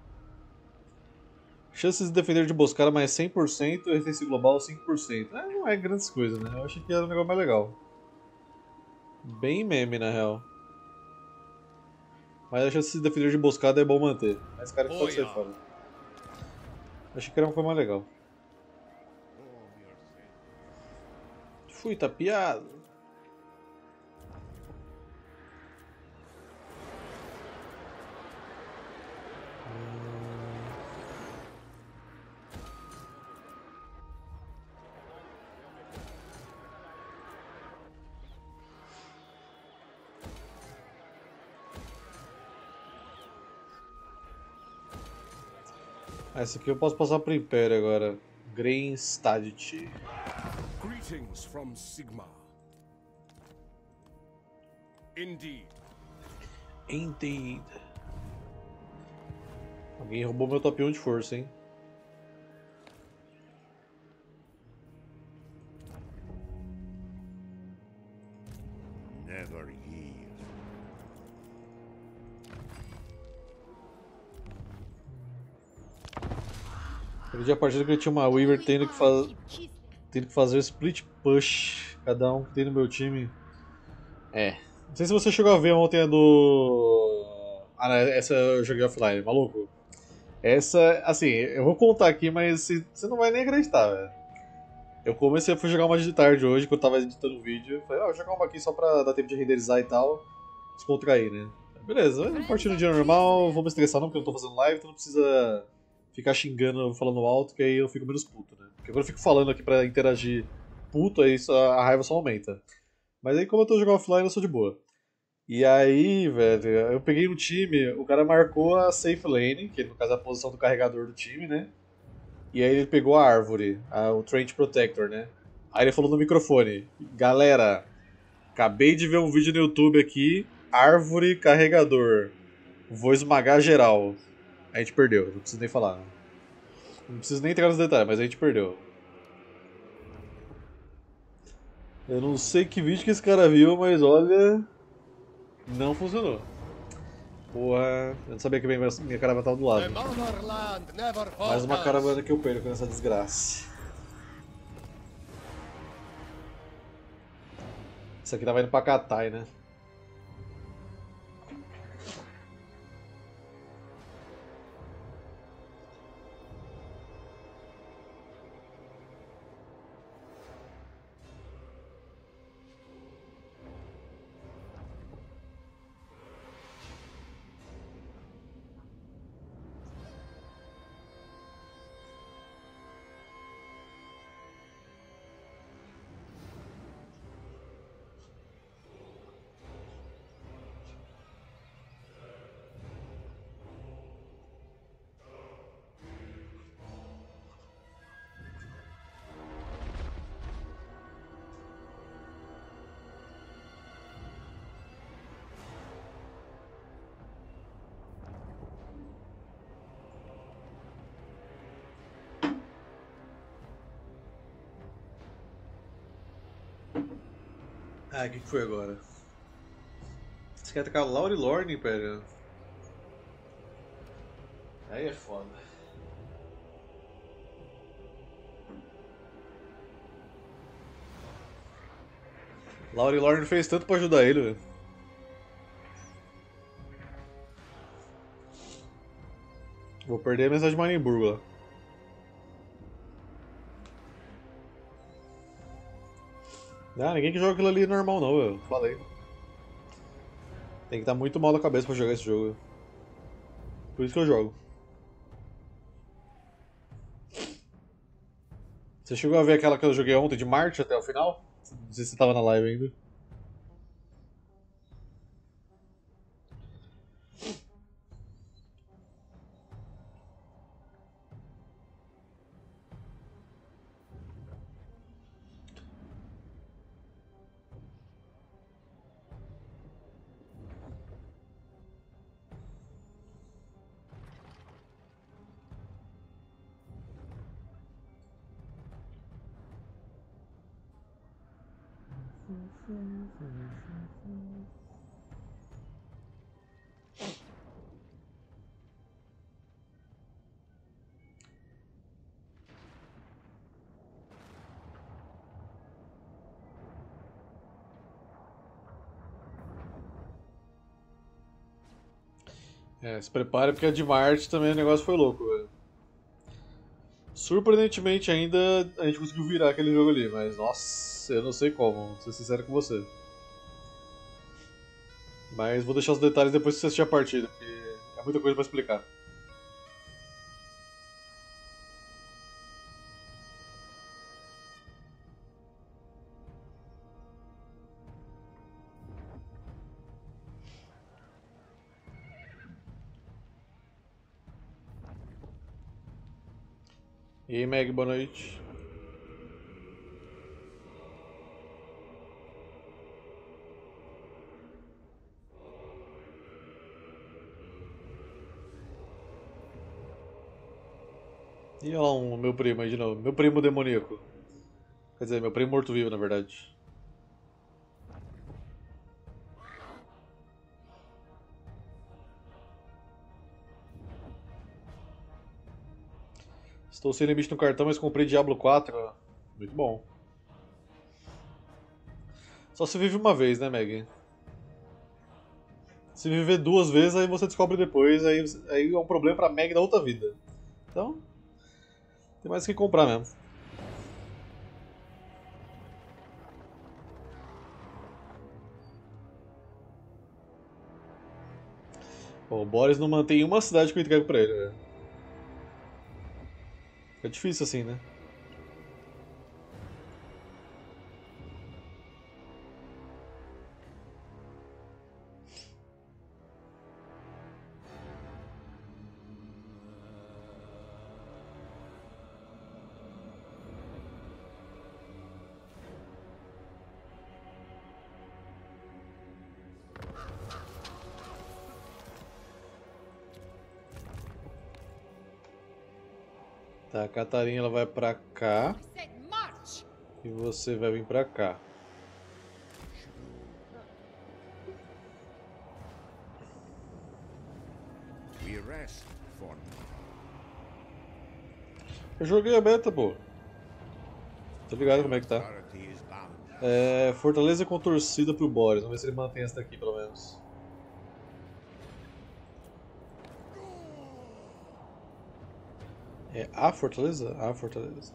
Chances de defender de emboscada mais cem por cento e resistência global cinco por cento. É, não é grandes coisas, né? Eu achei que era um negócio mais legal. Bem meme, na real. Mas a chance de defender de emboscada é bom manter. Mas cara que pode ser foda. Achei que era uma coisa mais legal. Fui tapeado. Essa aqui eu posso passar pro Império agora. Greenstadit. Greetings from Sigma. Indeed. Indeed. Alguém roubou meu top um de força, hein? Never yield. Perdi a partida que eu tinha uma Weaver tendo que, faz... tendo que fazer split push. Cada um que tem no meu time. É. Não sei se você chegou a ver ontem a do. Ah, não, essa eu joguei offline, maluco. Essa, assim, eu vou contar aqui, mas você não vai nem acreditar, velho. Eu comecei a fui jogar uma de tarde hoje, quando eu tava editando o vídeo. Falei, ah, vou jogar uma aqui só pra dar tempo de renderizar e tal. Descontrair, né? Beleza, um partindo dia normal, vou me estressar não, porque eu não tô fazendo live, então não precisa ficar xingando, falando alto, que aí eu fico menos puto, né? Porque quando eu fico falando aqui pra interagir puto, aí só, a raiva só aumenta. Mas aí como eu tô jogando offline, eu sou de boa. E aí, velho, eu peguei um time, o cara marcou a safe lane, que no caso é a posição do carregador do time, né? E aí ele pegou a árvore, a, o Trench Protector, né? Aí ele falou no microfone, galera, acabei de ver um vídeo no YouTube aqui, árvore carregador, vou esmagar geral. A gente perdeu, não preciso nem falar. Não preciso nem entrar nos detalhes, mas a gente perdeu. Eu não sei que vídeo que esse cara viu, mas olha... Não funcionou. Porra, eu não sabia que minha, minha caravana tava do lado. Mais uma caravana que eu perco nessa desgraça. Isso aqui tava indo pra Katai, né? Ah, o que, que foi agora? Você quer atacar Lauri Lorne, Império? Aí é foda. Laurie Lorne fez tanto pra ajudar ele, velho. Vou perder a mensagem de Marienburgo lá. Ah, ninguém que joga aquilo ali normal não, eu falei. Tem que estar muito mal da cabeça pra jogar esse jogo. Por isso que eu jogo. Você chegou a ver aquela que eu joguei ontem de Marte até o final? Não sei se você tava na live ainda. É, se prepare porque a de Marte também o negócio foi louco, velho. Surpreendentemente ainda a gente conseguiu virar aquele jogo ali, mas nossa, eu não sei como, vou ser sincero com você. Mas vou deixar os detalhes depois que você assistir a partida, porque é muita coisa pra explicar. E aí, Meg, boa noite. E olha lá um meu primo aí de novo, meu primo demoníaco. Quer dizer, meu primo morto-vivo, na verdade. Estou sem limite no cartão, mas comprei Diablo quatro. Ó. Muito bom. Só se vive uma vez, né, Meg? Se viver duas vezes, aí você descobre depois, aí, aí é um problema pra Meg da outra vida. Então, tem mais que comprar mesmo. Bom, o Boris não mantém uma cidade que eu entrego pra ele, velho. Fica difícil assim, né? Tá, a Catarina ela vai pra cá I said march! e você vai vir pra cá. We rest for Eu joguei a beta, pô. Tá ligado como é que tá? authority is bound. É, Fortaleza contorcida pro Boris. Vamos ver se ele mantém essa daqui, pelo menos. É a Fortaleza? A Fortaleza.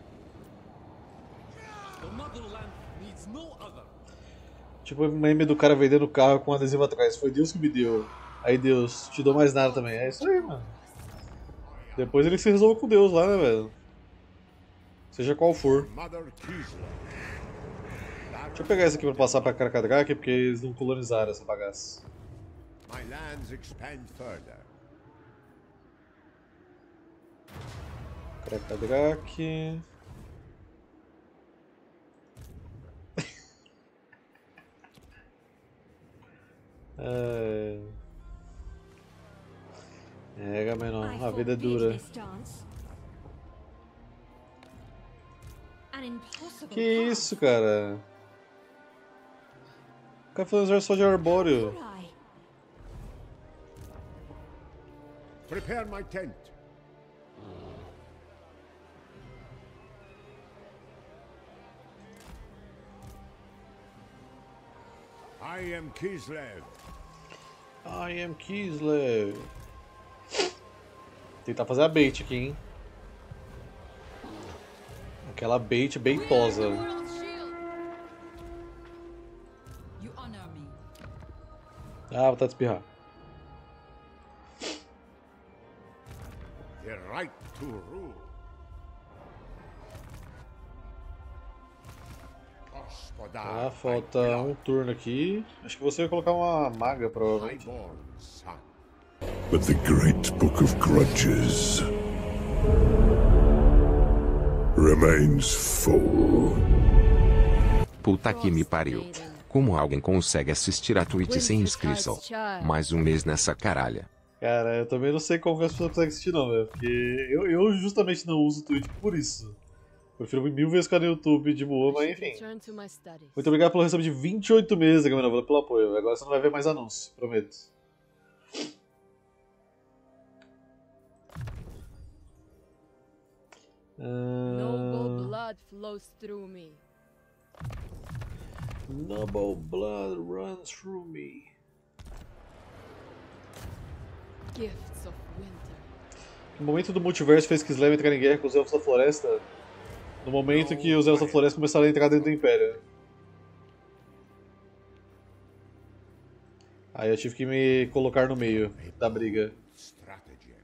The motherland needs no other. Tipo o meme do cara vendendo carro com adesivo atrás. Foi Deus que me deu. Aí Deus, te dou mais nada também. É isso aí, mano. Depois ele se resolve com Deus lá, né, velho? Seja qual for. Mother Kislev. Deixa eu pegar esse aqui pra passar pra Krakadrak, porque eles não colonizaram essa bagaça. My lands expand further. Krakadrak. É, é Gamenon, a vida é dura. Que isso, cara? O cara fazendo exército só de arbóreo. Prepare my tent. I am Kislev. I am Kislev. Tentar fazer a bait aqui, hein? Aquela bait baitosa. World shield. You honor me. Ah, vontade de espirrar. The right to rule. Ah, falta um turno aqui. Acho que você vai colocar uma maga, provavelmente. Highborn son. But the great book of grudges remains full. Puta que me pariu. Como alguém consegue assistir a Twitch sem inscrição? Mais um mês nessa caralha. Cara, eu também não sei como que as pessoas conseguem assistir não, velho. Porque eu, eu justamente não uso o Twitch por isso. Prefiro mil vezes ficar no YouTube de boa, mas enfim. Return to my studies. Muito obrigado pelo recebo de vinte e oito meses, Gabriel, pelo apoio. Agora você não vai ver mais anúncios, prometo. Noble blood flows through me. Noble blood runs through me. Gifts of winter. O momento do multiverso fez Kislev entrar em guerra com os Elfos da Floresta. No momento que os Elfos da Floresta começaram a entrar dentro do Império. Aí eu tive que me colocar no meio da briga. Strategy.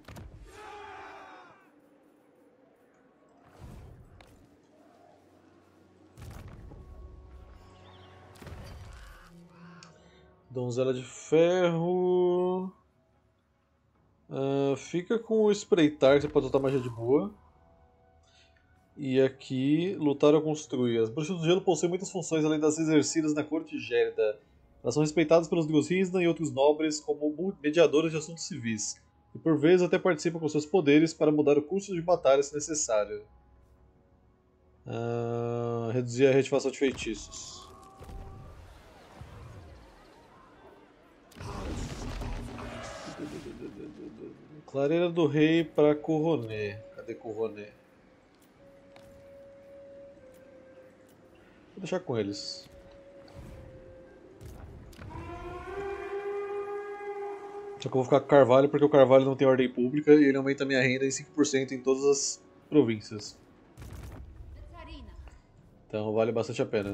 Donzela de Ferro. Uh, fica com o Espreitar, que você pode usar magia de boa. E aqui, lutar ou construir. As bruxas do gelo possuem muitas funções além das exercidas na corte gélida. Elas são respeitadas pelos Drusrisna e outros nobres como mediadoras de assuntos civis. E por vezes até participam com seus poderes para mudar o curso de batalha se necessário. Uh, reduzir a reativação de feitiços. Clareira do Rei para Coroné. Cadê Coroné? Vou deixar com eles. Só que eu vou ficar com o Carvalho porque o Carvalho não tem ordem pública e ele aumenta a minha renda em cinco por cento em todas as províncias. Então vale bastante a pena.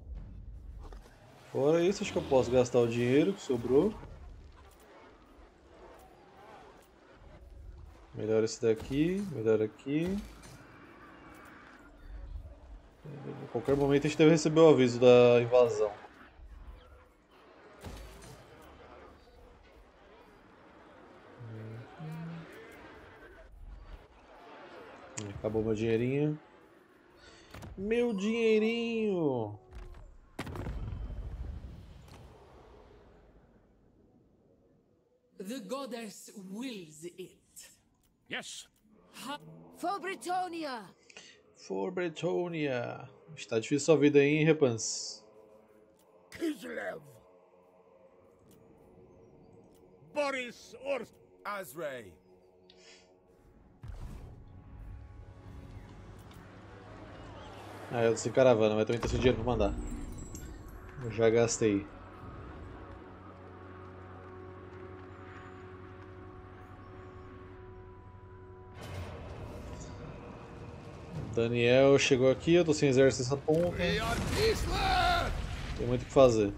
Fora isso, acho que eu posso gastar o dinheiro que sobrou. Melhor esse daqui, melhor aqui. A qualquer momento a gente deve receber o aviso da invasão. Acabou meu dinheirinho. Meu dinheirinho! The goddess wills it. Yes. For Britonia! For Bretonia. Está difícil sua vida aí, hein, Repans? Kislev. Boris Orst. Azray. Ah, eu tô sem caravana, mas também tô sem dinheiro pra mandar. Eu já gastei. Daniel chegou aqui, eu tô sem exército nessa ponta. Tem muito o que fazer.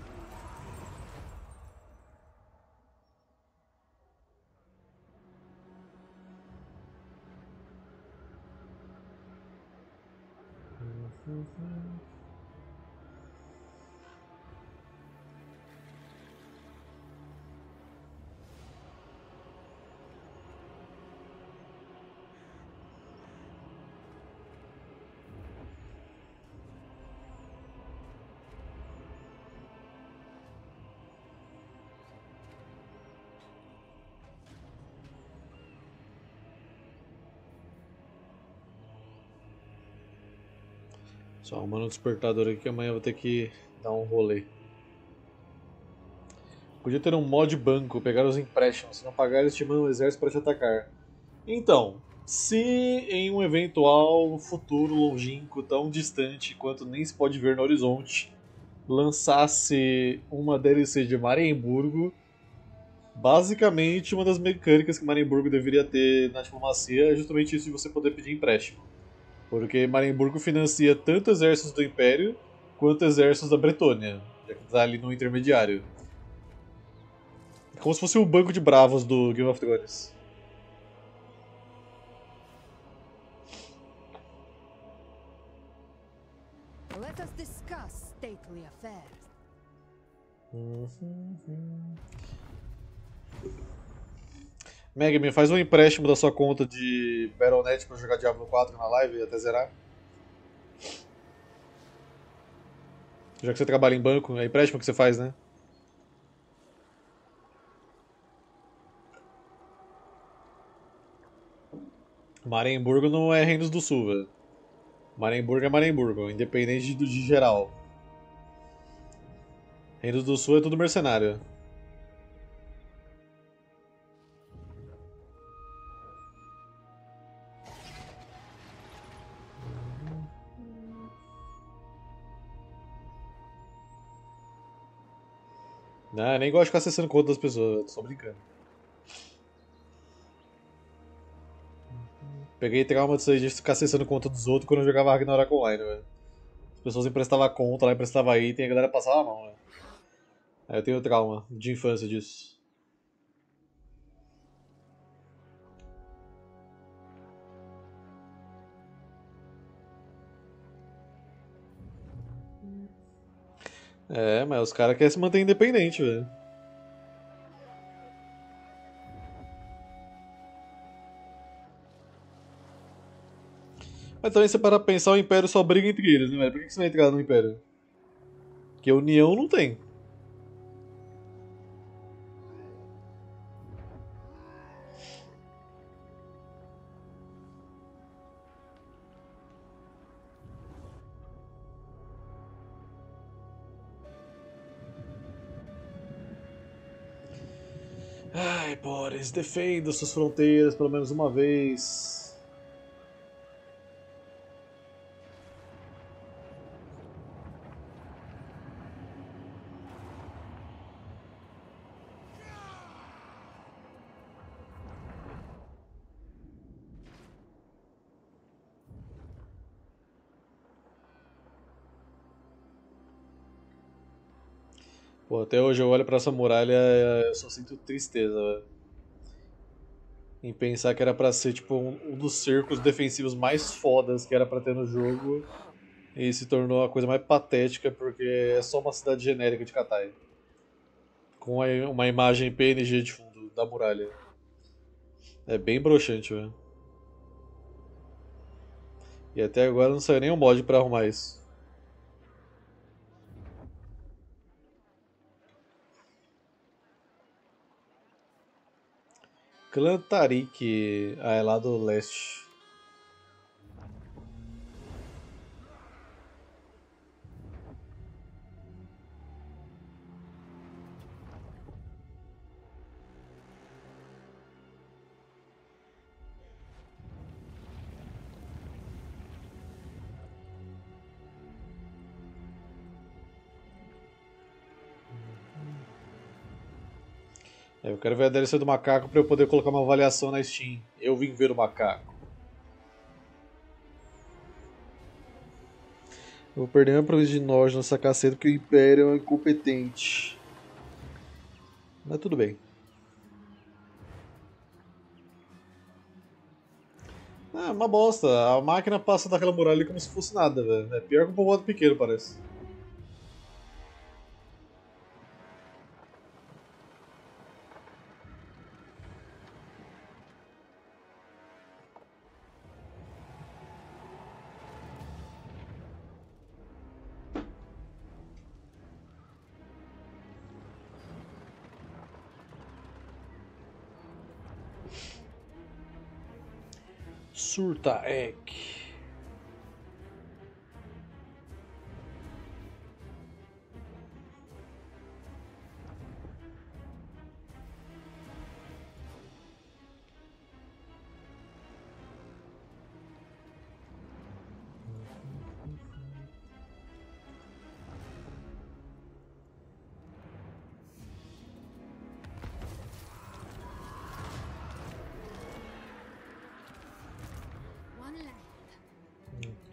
Só arrumando o despertador aqui que amanhã eu vou ter que dar um rolê. Podia ter um mod banco, pegar os empréstimos, se não pagar eles te mandam um exército para te atacar. Então, se em um eventual futuro longínquo tão distante quanto nem se pode ver no horizonte, lançasse uma D L C de Marienburgo. Basicamente, uma das mecânicas que Marienburgo deveria ter na diplomacia é justamente isso de você poder pedir empréstimo. Porque Marienburgo financia tanto exércitos do Império quanto exércitos da Bretônia, já que está ali no intermediário. É como se fosse o banco de bravos do Game of Thrones. Let us discuss stately affairs. Meg, me faz um empréstimo da sua conta de Battle ponto net pra jogar Diablo quatro na live até zerar. Já que você trabalha em banco, é empréstimo que você faz, né? Marienburgo não é Reinos do Sul, velho. Marienburgo é Marienburgo, independente de, de geral. Reinos do Sul é tudo mercenário. Não, eu nem gosto de ficar acessando conta das pessoas, tô só brincando. Peguei trauma disso aí de ficar acessando conta dos outros quando eu jogava Ragnarok Online, velho. As pessoas emprestavam conta lá, emprestavam item e a galera passava a mão, velho. Aí eu tenho trauma de infância disso. É, mas os caras querem se manter independente, velho. Mas também se parar pra pensar, o Império só briga entre eles, né, velho? Por que você vai entrar no Império? Porque União não tem. Ai, Boris, defenda suas fronteiras pelo menos uma vez. Pô, até hoje eu olho pra essa muralha e eu só sinto tristeza, velho. Em pensar que era pra ser tipo um, um dos cercos defensivos mais fodas que era pra ter no jogo e se tornou a coisa mais patética porque é só uma cidade genérica de Katai. Com a- uma imagem P N G de fundo da muralha. É bem broxante, velho. E até agora não saiu nenhum mod pra arrumar isso. Clã Tariq. Ah, é lá do leste. É, eu quero ver a D L C do macaco pra eu poder colocar uma avaliação na Steam. Eu vim ver o macaco. Eu vou perder minha província de nós nessa caceta porque o Império é incompetente. Mas tudo bem. Ah, uma bosta. A máquina passa daquela muralha ali como se fosse nada, velho. É pior que um povoado pequeno, parece. Surtaek.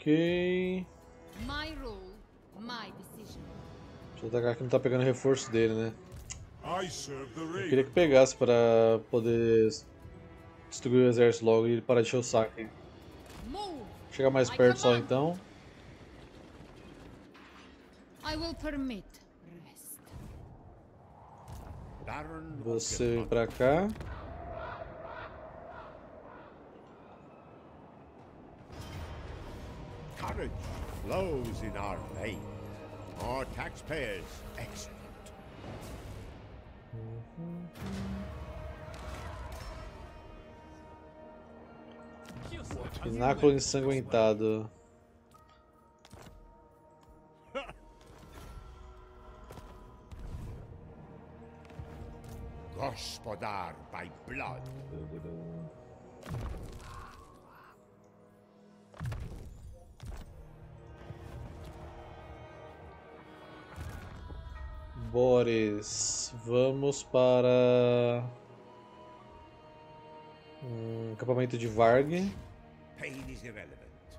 Ok. My rule, my decision. Deixa eu atacar que não tá pegando reforço dele, né? I serve the Eu raven. queria que pegasse pra poder destruir o exército logo e parar de encher o saco, hein? Move. Chegar mais perto só então. I will permit rest. Baron Você vem pra cá. courage flows in our veins. Our taxpayers, excellent. Pináculo ensanguentado. Gospodar by blood. Boris, vamos para um acampamento de Varg. Pain is irrelevant.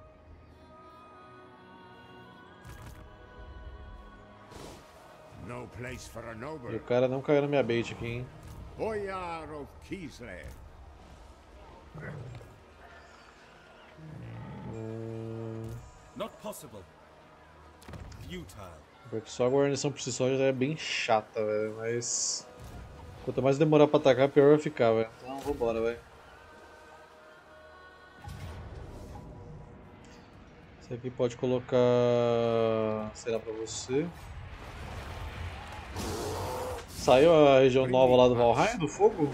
No place for a E noble. o cara não caiu na minha bait aqui, hein? Boyar of Kislev. Not possible. Futile. Porque só a guarnição por si só já é bem chata, velho. Mas quanto mais demorar pra atacar, pior vai ficar, velho. Então vambora, velho. Esse aqui pode colocar. Será pra você? Saiu a região nova lá do Valheim, do fogo?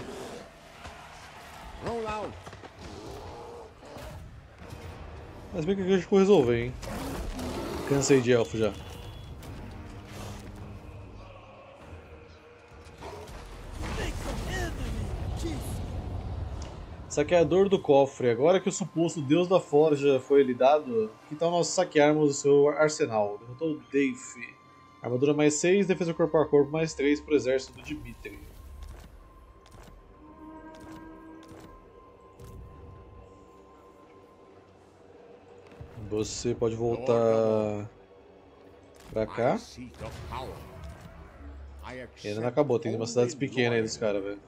Roll out. Mas bem que aqui a gente vai resolver, hein? Cansei de elfo já. Saqueador do cofre. Agora que o suposto deus da forja foi lhe dado, que tal nós saquearmos o seu arsenal? Derrotou Deif. Armadura mais seis, defesa corpo a corpo mais três pro exército do Dimitri. Você pode voltar pra cá. My seat of power. I E ainda accept não acabou, tem umas cidades only pequenas aí dos caras, velho.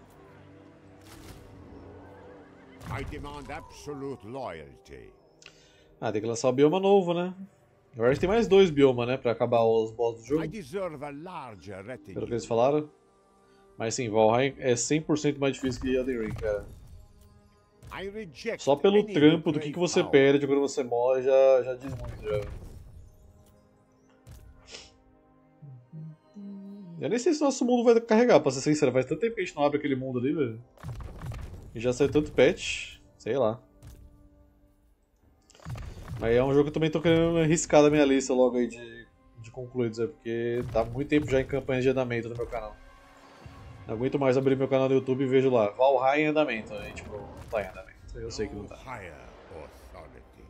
I demand absolute loyalty. Ah, tem que lançar o bioma novo, né? Agora a gente tem mais dois biomas, né? Pra acabar os boss do I jogo, deserve a larger retinue. pelo que eles falaram. Mas sim, Valheim é cem por cento mais difícil que Elden Ring, cara. I reject Só pelo any trampo do que, crave que você power. perde quando você morre já, já diz muito, já. Eu nem sei se nosso mundo vai carregar, pra ser sincero. Faz tanto tempo que a gente não abre aquele mundo ali, velho. E já saiu tanto patch. Sei lá. Mas é um jogo que eu também tô querendo arriscar da minha lista logo aí de, de concluídos, é porque tá muito tempo já em campanha de andamento no meu canal. Não aguento mais abrir meu canal no YouTube e vejo lá, Valheim em andamento. Aí tipo, não tá em andamento. Eu sei que não tá. Higher authority.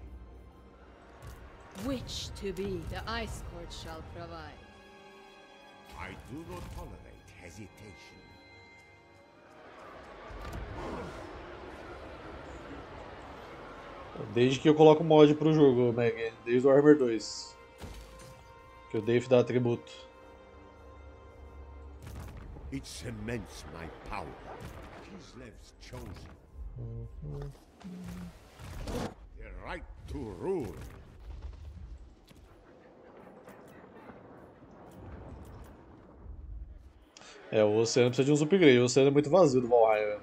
Which to be the Ice Court shall provide. I do not tolerate hesitation. Desde que eu coloco mod pro jogo, Meg, desde o Warhammer dois. Que o Dave dá atributo. It cements my power. Kislev's chosen. The right to rule. É, o oceano precisa de uns upgrades, o oceano é muito vazio do Valheim, velho.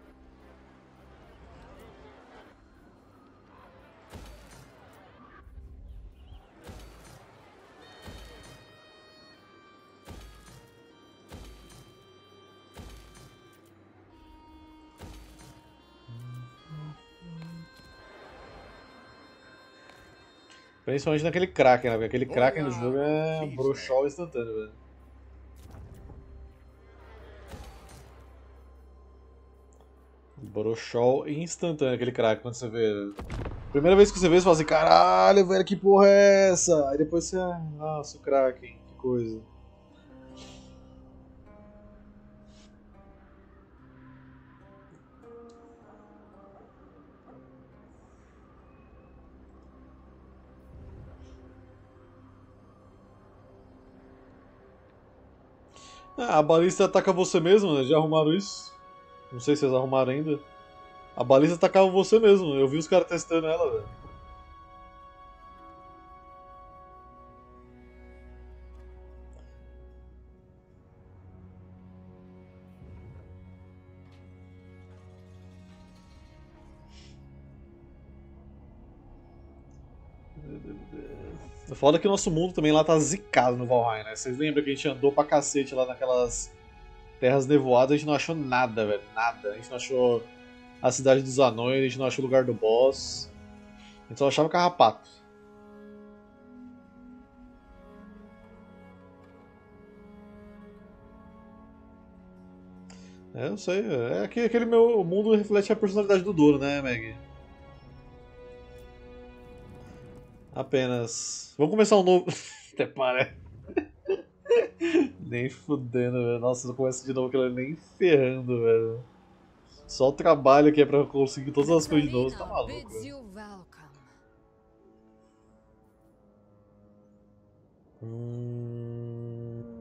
Principalmente naquele Kraken, né? Porque aquele Kraken no jogo é bruxol instantâneo, velho. Bruxol instantâneo, aquele Kraken, quando você vê. Primeira vez que você vê, você fala assim, caralho, velho, que porra é essa? Aí depois você, nossa, o Kraken, que coisa. Ah, a balista ataca você mesmo, né? Já arrumaram isso? Não sei se vocês arrumaram ainda. A balista atacava você mesmo, eu vi os caras testando ela, velho. Foda que o nosso mundo também lá tá zicado no Valheim, né? Vocês lembram que a gente andou pra cacete lá naquelas terras nevoadas, a gente não achou nada, velho. Nada. A gente não achou a cidade dos anões, a gente não achou o lugar do boss. A gente só achava carrapato. É, eu sei. É que aquele meu mundo reflete a personalidade do Doro, né, Meg? Apenas. Vamos começar um novo. Até parece. Nem fudendo, velho. Nossa, não começa de novo aquilo ali nem ferrando, velho. Só o trabalho que é pra conseguir todas as coisas de novo, tá maluco, velho. Hum...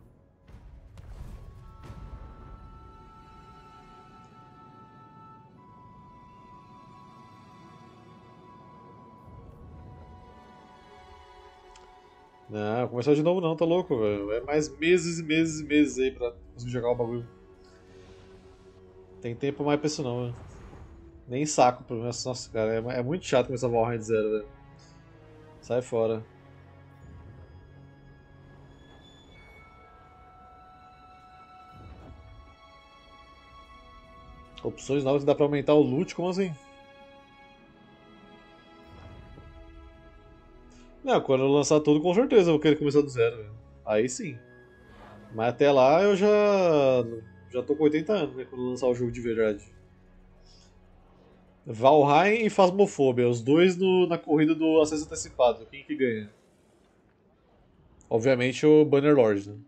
Não, começar de novo não, tá louco, velho. É mais meses e meses e meses aí pra conseguir jogar o bagulho. Tem tempo mais pra isso não, velho. Nem saco pra mim. Nossa, cara, é, é muito chato começar a Valheim de zero, velho. Sai fora. Opções novas que dá pra aumentar o loot, como assim? Não, quando eu lançar tudo, com certeza eu vou querer começar do zero, velho. Aí sim. Mas até lá eu já. Já tô com oitenta anos, né? Quando eu lançar o jogo de verdade. Valheim e Phasmophobia, os dois no, na corrida do acesso antecipado. Quem que ganha? Obviamente o Bannerlord, né?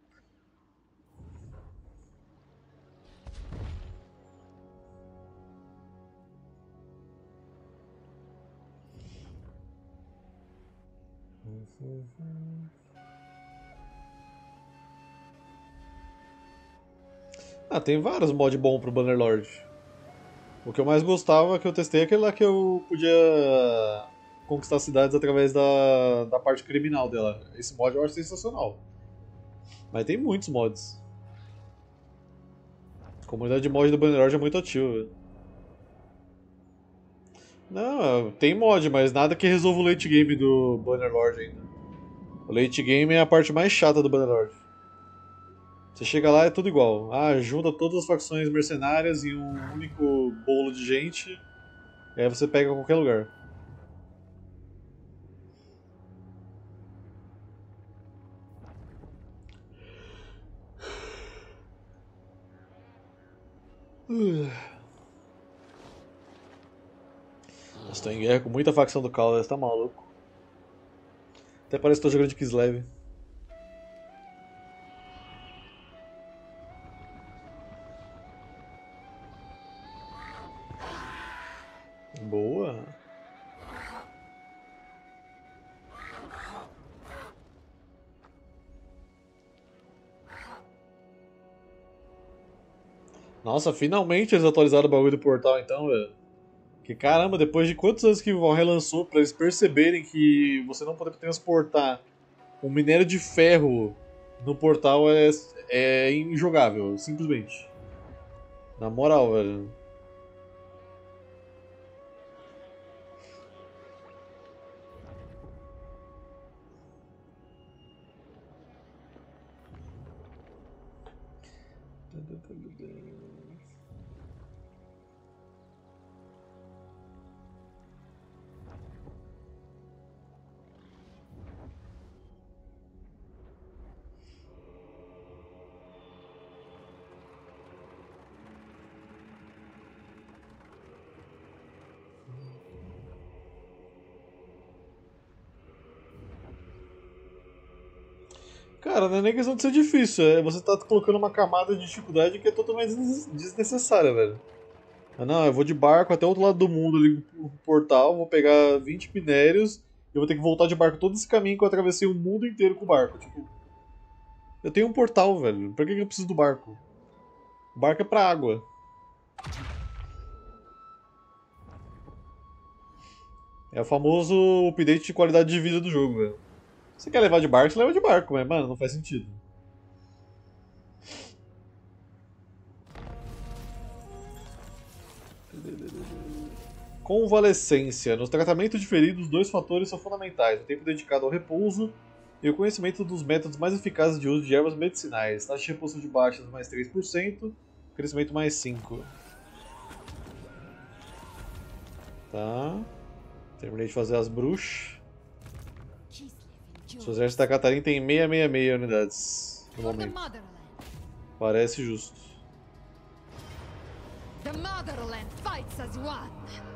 Ah, tem vários mods bons pro Bannerlord. O que eu mais gostava que eu testei é aquele lá que eu podia conquistar cidades através da, da parte criminal dela. Esse mod eu acho sensacional. Mas tem muitos mods. A comunidade de mod do Bannerlord é muito ativa, velho. Não, tem mod, mas nada que resolva o late game do Bannerlord ainda. O late game é a parte mais chata do Bannerlord. Você chega lá e é tudo igual. Ah, junta todas as facções mercenárias em um único bolo de gente. E aí você pega qualquer lugar. Estou em guerra com muita facção do Caldas, tá maluco. Até parece que estou jogando de Kislev. Boa. Nossa, finalmente eles atualizaram o bagulho do portal então, velho. Que caramba, depois de quantos anos que o Valheim lançou pra eles perceberem que você não poder transportar um minério de ferro no portal é, é injogável, simplesmente. Na moral, velho. Cara, não é nem questão de ser difícil, é você tá colocando uma camada de dificuldade que é totalmente desnecessária, velho. Ah, não, eu vou de barco até o outro lado do mundo ali pro portal, vou pegar vinte minérios e eu vou ter que voltar de barco todo esse caminho que eu atravessei o mundo inteiro com o barco. Tipo, Eu tenho um portal, velho. Pra que eu preciso do barco? O barco é pra água. É o famoso update de qualidade de vida do jogo, velho. Se você quer levar de barco, você leva de barco, mas, mano, não faz sentido. Convalescência. No tratamento de feridos, dois fatores são fundamentais: o tempo dedicado ao repouso e o conhecimento dos métodos mais eficazes de uso de ervas medicinais. Taxa de repouso de baixas mais três por cento, crescimento mais cinco por cento. Tá. Terminei de fazer as bruxas. Seu exército da Catarina tem seiscentos e sessenta e seis unidades no momento. Parece justo. The motherland fights as one.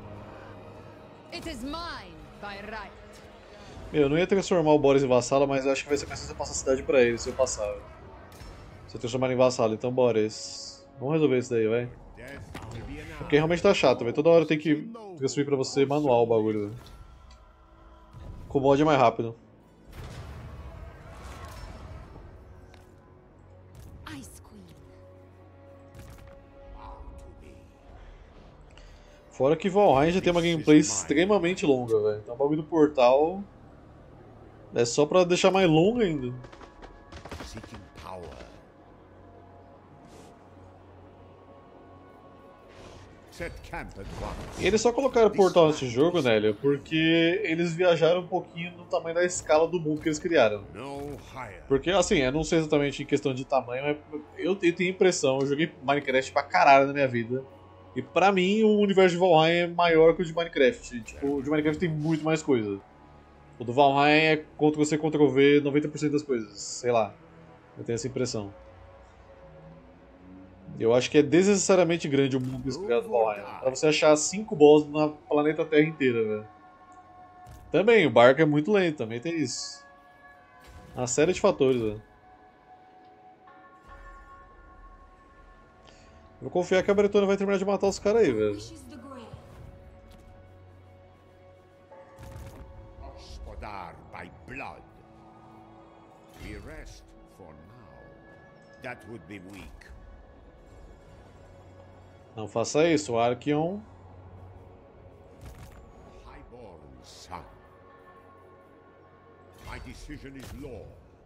It is mine by right. Meu, eu não ia transformar o Boris em vassalo, mas eu acho que vai ser mais fácil eu passar a cidade pra ele se eu passar. Se eu transformar ele em vassalo, então Boris. Vamos resolver isso daí, vai. Porque realmente tá chato, velho. Toda hora eu tenho que transferir pra você manual o bagulho, velho. Com o mod é mais rápido. Fora que Valheim já tem uma gameplay extremamente longa, velho. Então o bagulho do portal é só pra deixar mais longo ainda. E eles só colocaram o portal nesse jogo, Nélia, porque eles viajaram um pouquinho no tamanho da escala do mundo que eles criaram. Porque, assim, eu não sei exatamente em questão de tamanho, mas eu, eu tenho a impressão, eu joguei Minecraft pra caralho na minha vida. E pra mim, o universo de Valheim é maior que o de Minecraft. Tipo, o de Minecraft tem muito mais coisa. O do Valheim é Ctrl-C, Ctrl-V noventa por cento das coisas. Sei lá. Eu tenho essa impressão. Eu acho que é desnecessariamente grande o mundo que eles criaram do Valheim. Pra você achar cinco boss na planeta Terra inteira, velho. Também, o barco é muito lento, também tem isso. Uma série de fatores, velho. Vou confiar que a Bretônia vai terminar de matar os caras aí, velho. Spodar by blood. We rest for now. That would be weak. Não faça isso, Archeon. Highborn son. My decision is law.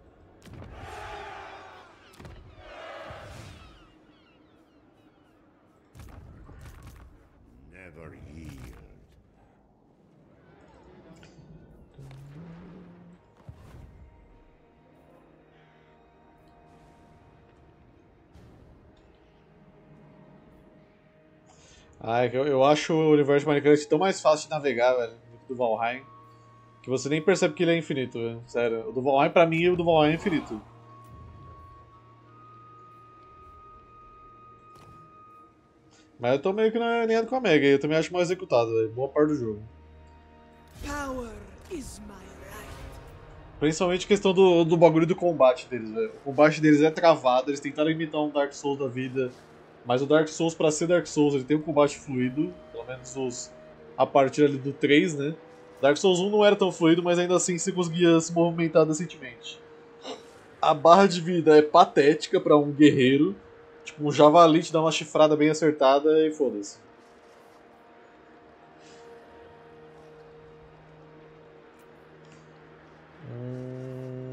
Never yield. Ah, eu, eu acho o universo de Minecraft tão mais fácil de navegar, velho, do que do Valheim, que você nem percebe que ele é infinito, velho. Sério. O do Valheim, pra mim, o do Valheim é infinito. Mas eu tô meio que na linha com a Mega, eu também acho mal executado, velho. Boa parte do jogo. Power is my right. Principalmente a questão do, do bagulho do combate deles, velho. O combate deles é travado, eles tentaram imitar um Dark Souls da vida. Mas o Dark Souls, pra ser Dark Souls, ele tem um combate fluido, pelo menos os, a partir ali do três, né? Dark Souls um não era tão fluido, mas ainda assim você conseguia se movimentar decentemente. A barra de vida é patética pra um guerreiro, tipo um javali te dá uma chifrada bem acertada e foda-se. Hum...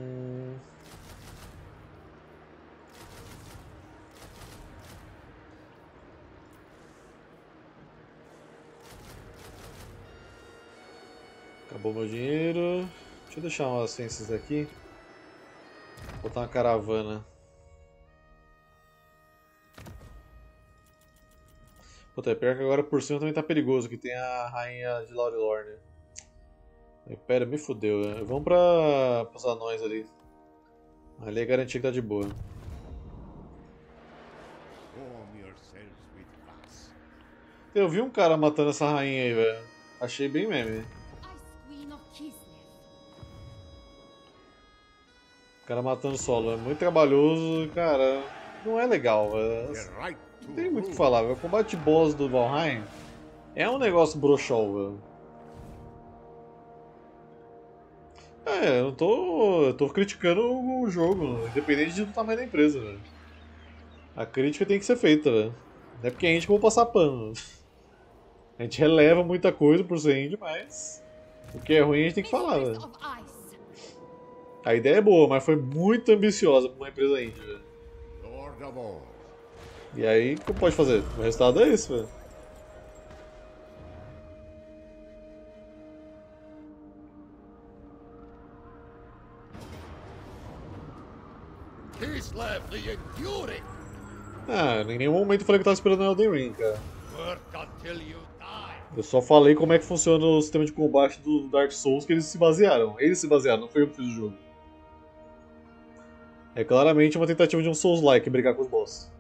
Acabou meu dinheiro. Deixa eu deixar umas ciências aqui. Vou botar uma caravana. Puta, é pior que agora por cima também tá perigoso, que tem a rainha de Laurilorn. Pera, me fudeu. Né? Vamos pra pros anões ali. Ali é garantia que tá de boa. Eu vi um cara matando essa rainha aí, velho. Achei bem meme. O cara matando solo, é muito trabalhoso, cara, não é legal, velho. Não tem muito o que falar, velho. O combate boss do Valheim é um negócio broxol, velho. É, eu não tô. Eu tô criticando o jogo, independente do tamanho da empresa, velho. A crítica tem que ser feita, velho. Não é porque a gente que vai passar pano. A gente releva muita coisa por ser indie, mas. O que é ruim a gente tem que falar, Mistress velho. of Ice. A ideia é boa, mas foi muito ambiciosa pra uma empresa indie, velho. Lord of all. E aí, o que pode fazer? O resultado é esse, velho. Kislev the Enduring. Ah, em nenhum momento eu falei que eu tava esperando Elden Ring, cara. Work until you die. Eu só falei como é que funciona o sistema de combate do Dark Souls que eles se basearam. Eles se basearam, não foi eu que fiz o jogo. É claramente uma tentativa de um Souls-like brigar com os bosses.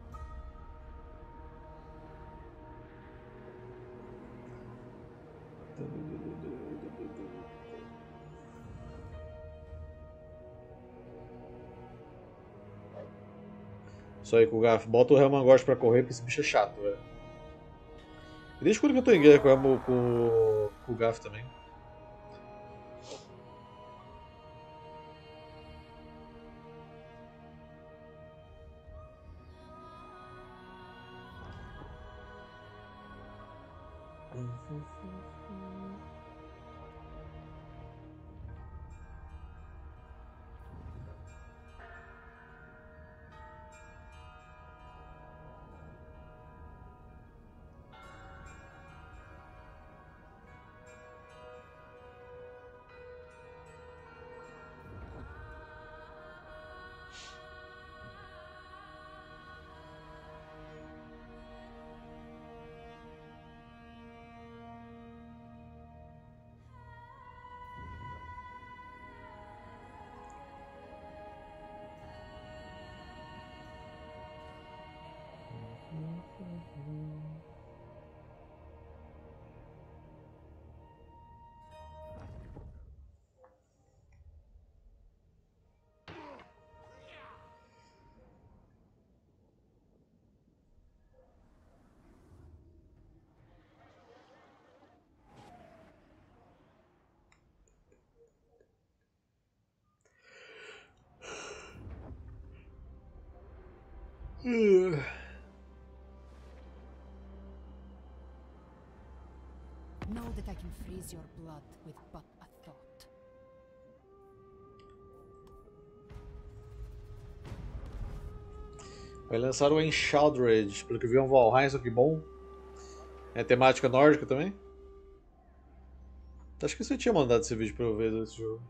Isso aí, Kugaf. Bota o Helmangost pra correr, porque esse bicho é chato, velho. E desde quando que eu tô em guerra com, o- com, com o Gaf também? Know that I can freeze your blood with but a thought. Vai lançar o Enshrouded, pelo que eu vi é um Valheim, só que bom. É temática nórdica também? Acho que você tinha mandado esse vídeo pra eu ver desse jogo.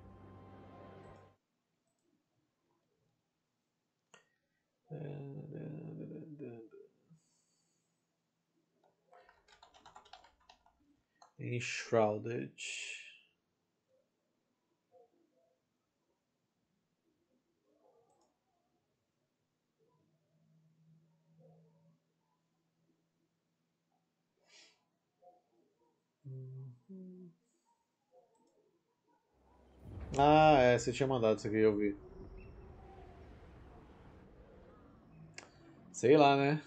Enshrouded. Ah, é, você tinha mandado isso aqui, eu vi. Sei lá, né?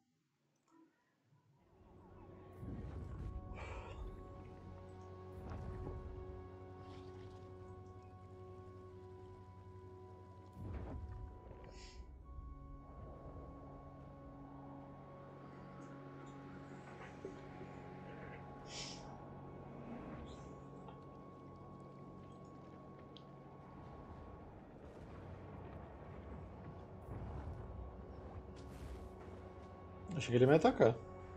Achei que ele ia me atacar.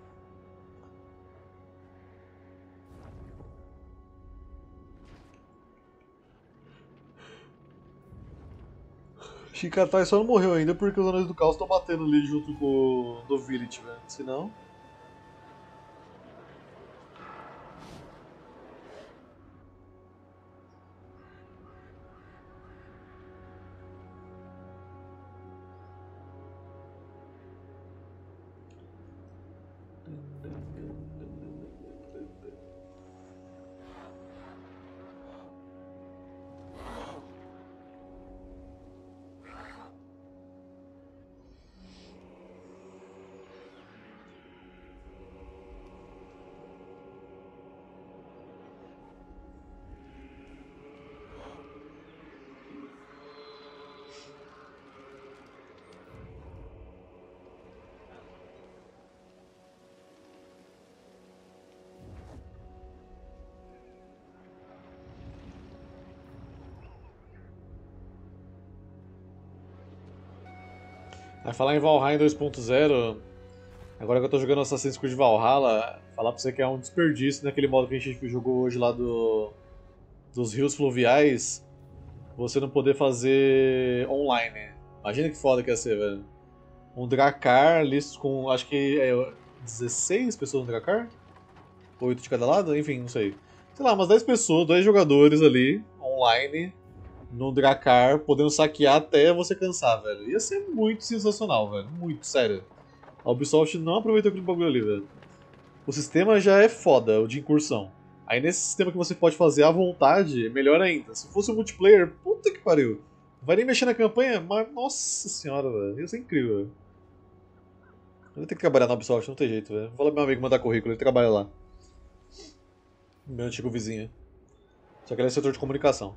Shikatai só não morreu ainda porque os anões do caos estão batendo ali junto com o do Village, velho. Senão. Vai falar em Valheim dois ponto zero. Agora que eu tô jogando Assassin's Creed Valhalla, falar pra você que é um desperdício naquele modo que a gente jogou hoje lá do dos rios fluviais, você não poder fazer online. Imagina que foda que ia ser, velho. Um Drakkar listo com, acho que é dezesseis pessoas no Drakkar? oito de cada lado? Enfim, não sei. Sei lá, umas dez pessoas, dois jogadores ali, online, no Drakkar, podendo saquear até você cansar, velho. Ia ser muito sensacional, velho. Muito, sério. A Ubisoft não aproveitou aquele bagulho ali, velho. O sistema já é foda, o de incursão. Aí nesse sistema que você pode fazer à vontade, melhor ainda. Se fosse o multiplayer, puta que pariu. Não vai nem mexer na campanha, mas nossa senhora, velho. Ia ser incrível, velho. Eu vou ter que trabalhar na Ubisoft, não tem jeito, velho. Vou falar pro meu amigo mandar currículo, ele trabalha lá. Meu antigo vizinho. Só que ele é setor de comunicação.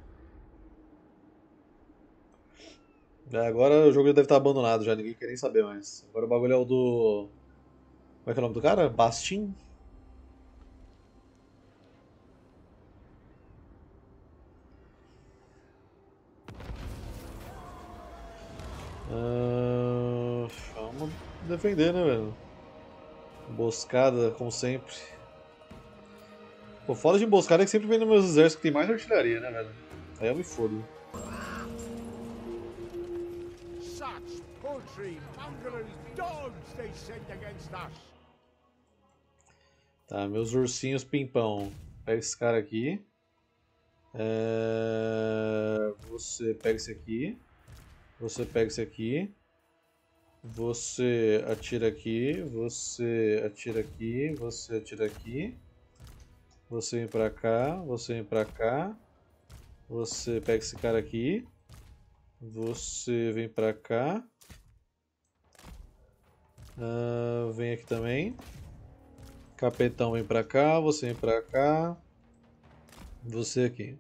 É, agora o jogo já deve estar abandonado já, ninguém quer nem saber mais. Agora o bagulho é o do... Como é que é o nome do cara? Bastin? Uh, vamos defender, né, velho? Emboscada, como sempre. Pô, foda de emboscada é que sempre vem nos meus exércitos que tem mais artilharia, né, velho? Aí eu me fodo. Such poultry, mongrels, dogs they send against us. Tá, meus ursinhos pimpão. Pega esse cara aqui. É... Você pega esse aqui. Você pega esse aqui. Você atira aqui. Você atira aqui. Você atira aqui. Você vem pra cá. Você vem pra cá. Você pega esse cara aqui. Você vem pra cá. Uh, vem aqui também. Capetão vem pra cá. Você vem pra cá. Você aqui.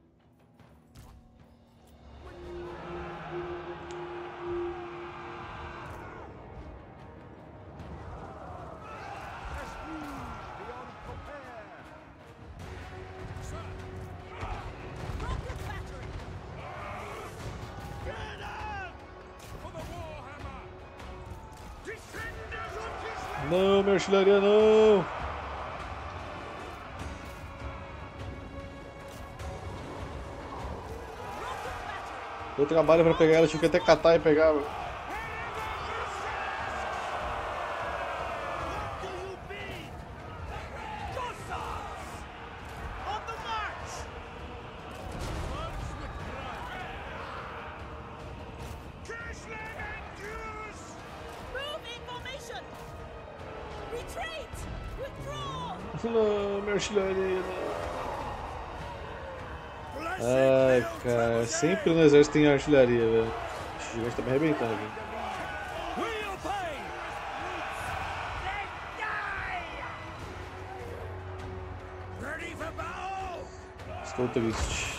Não, minha artilharia não! Eu trabalho pra pegar ela, tive que até catar e pegar. Não, minha artilharia não. Ai, cara, sempre no exército tem artilharia, velho. Esse gigante tá me arrebentando aqui. Estou triste.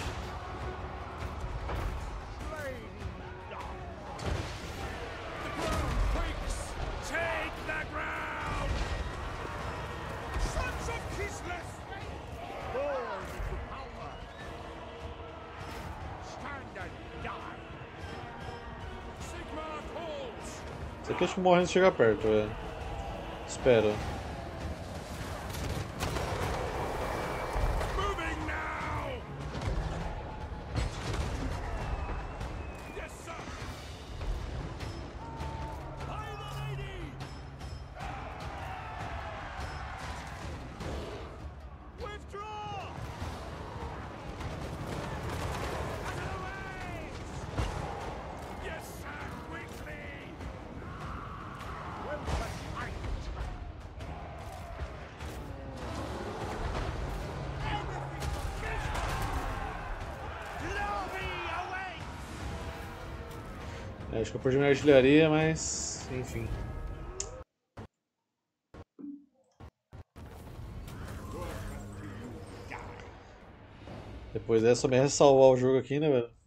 Isso aqui acho que morre antes de chegar perto, velho. Espera. É, acho que eu perdi minha artilharia, mas enfim. Depois dessa, só me resta salvar o jogo aqui, né, velho?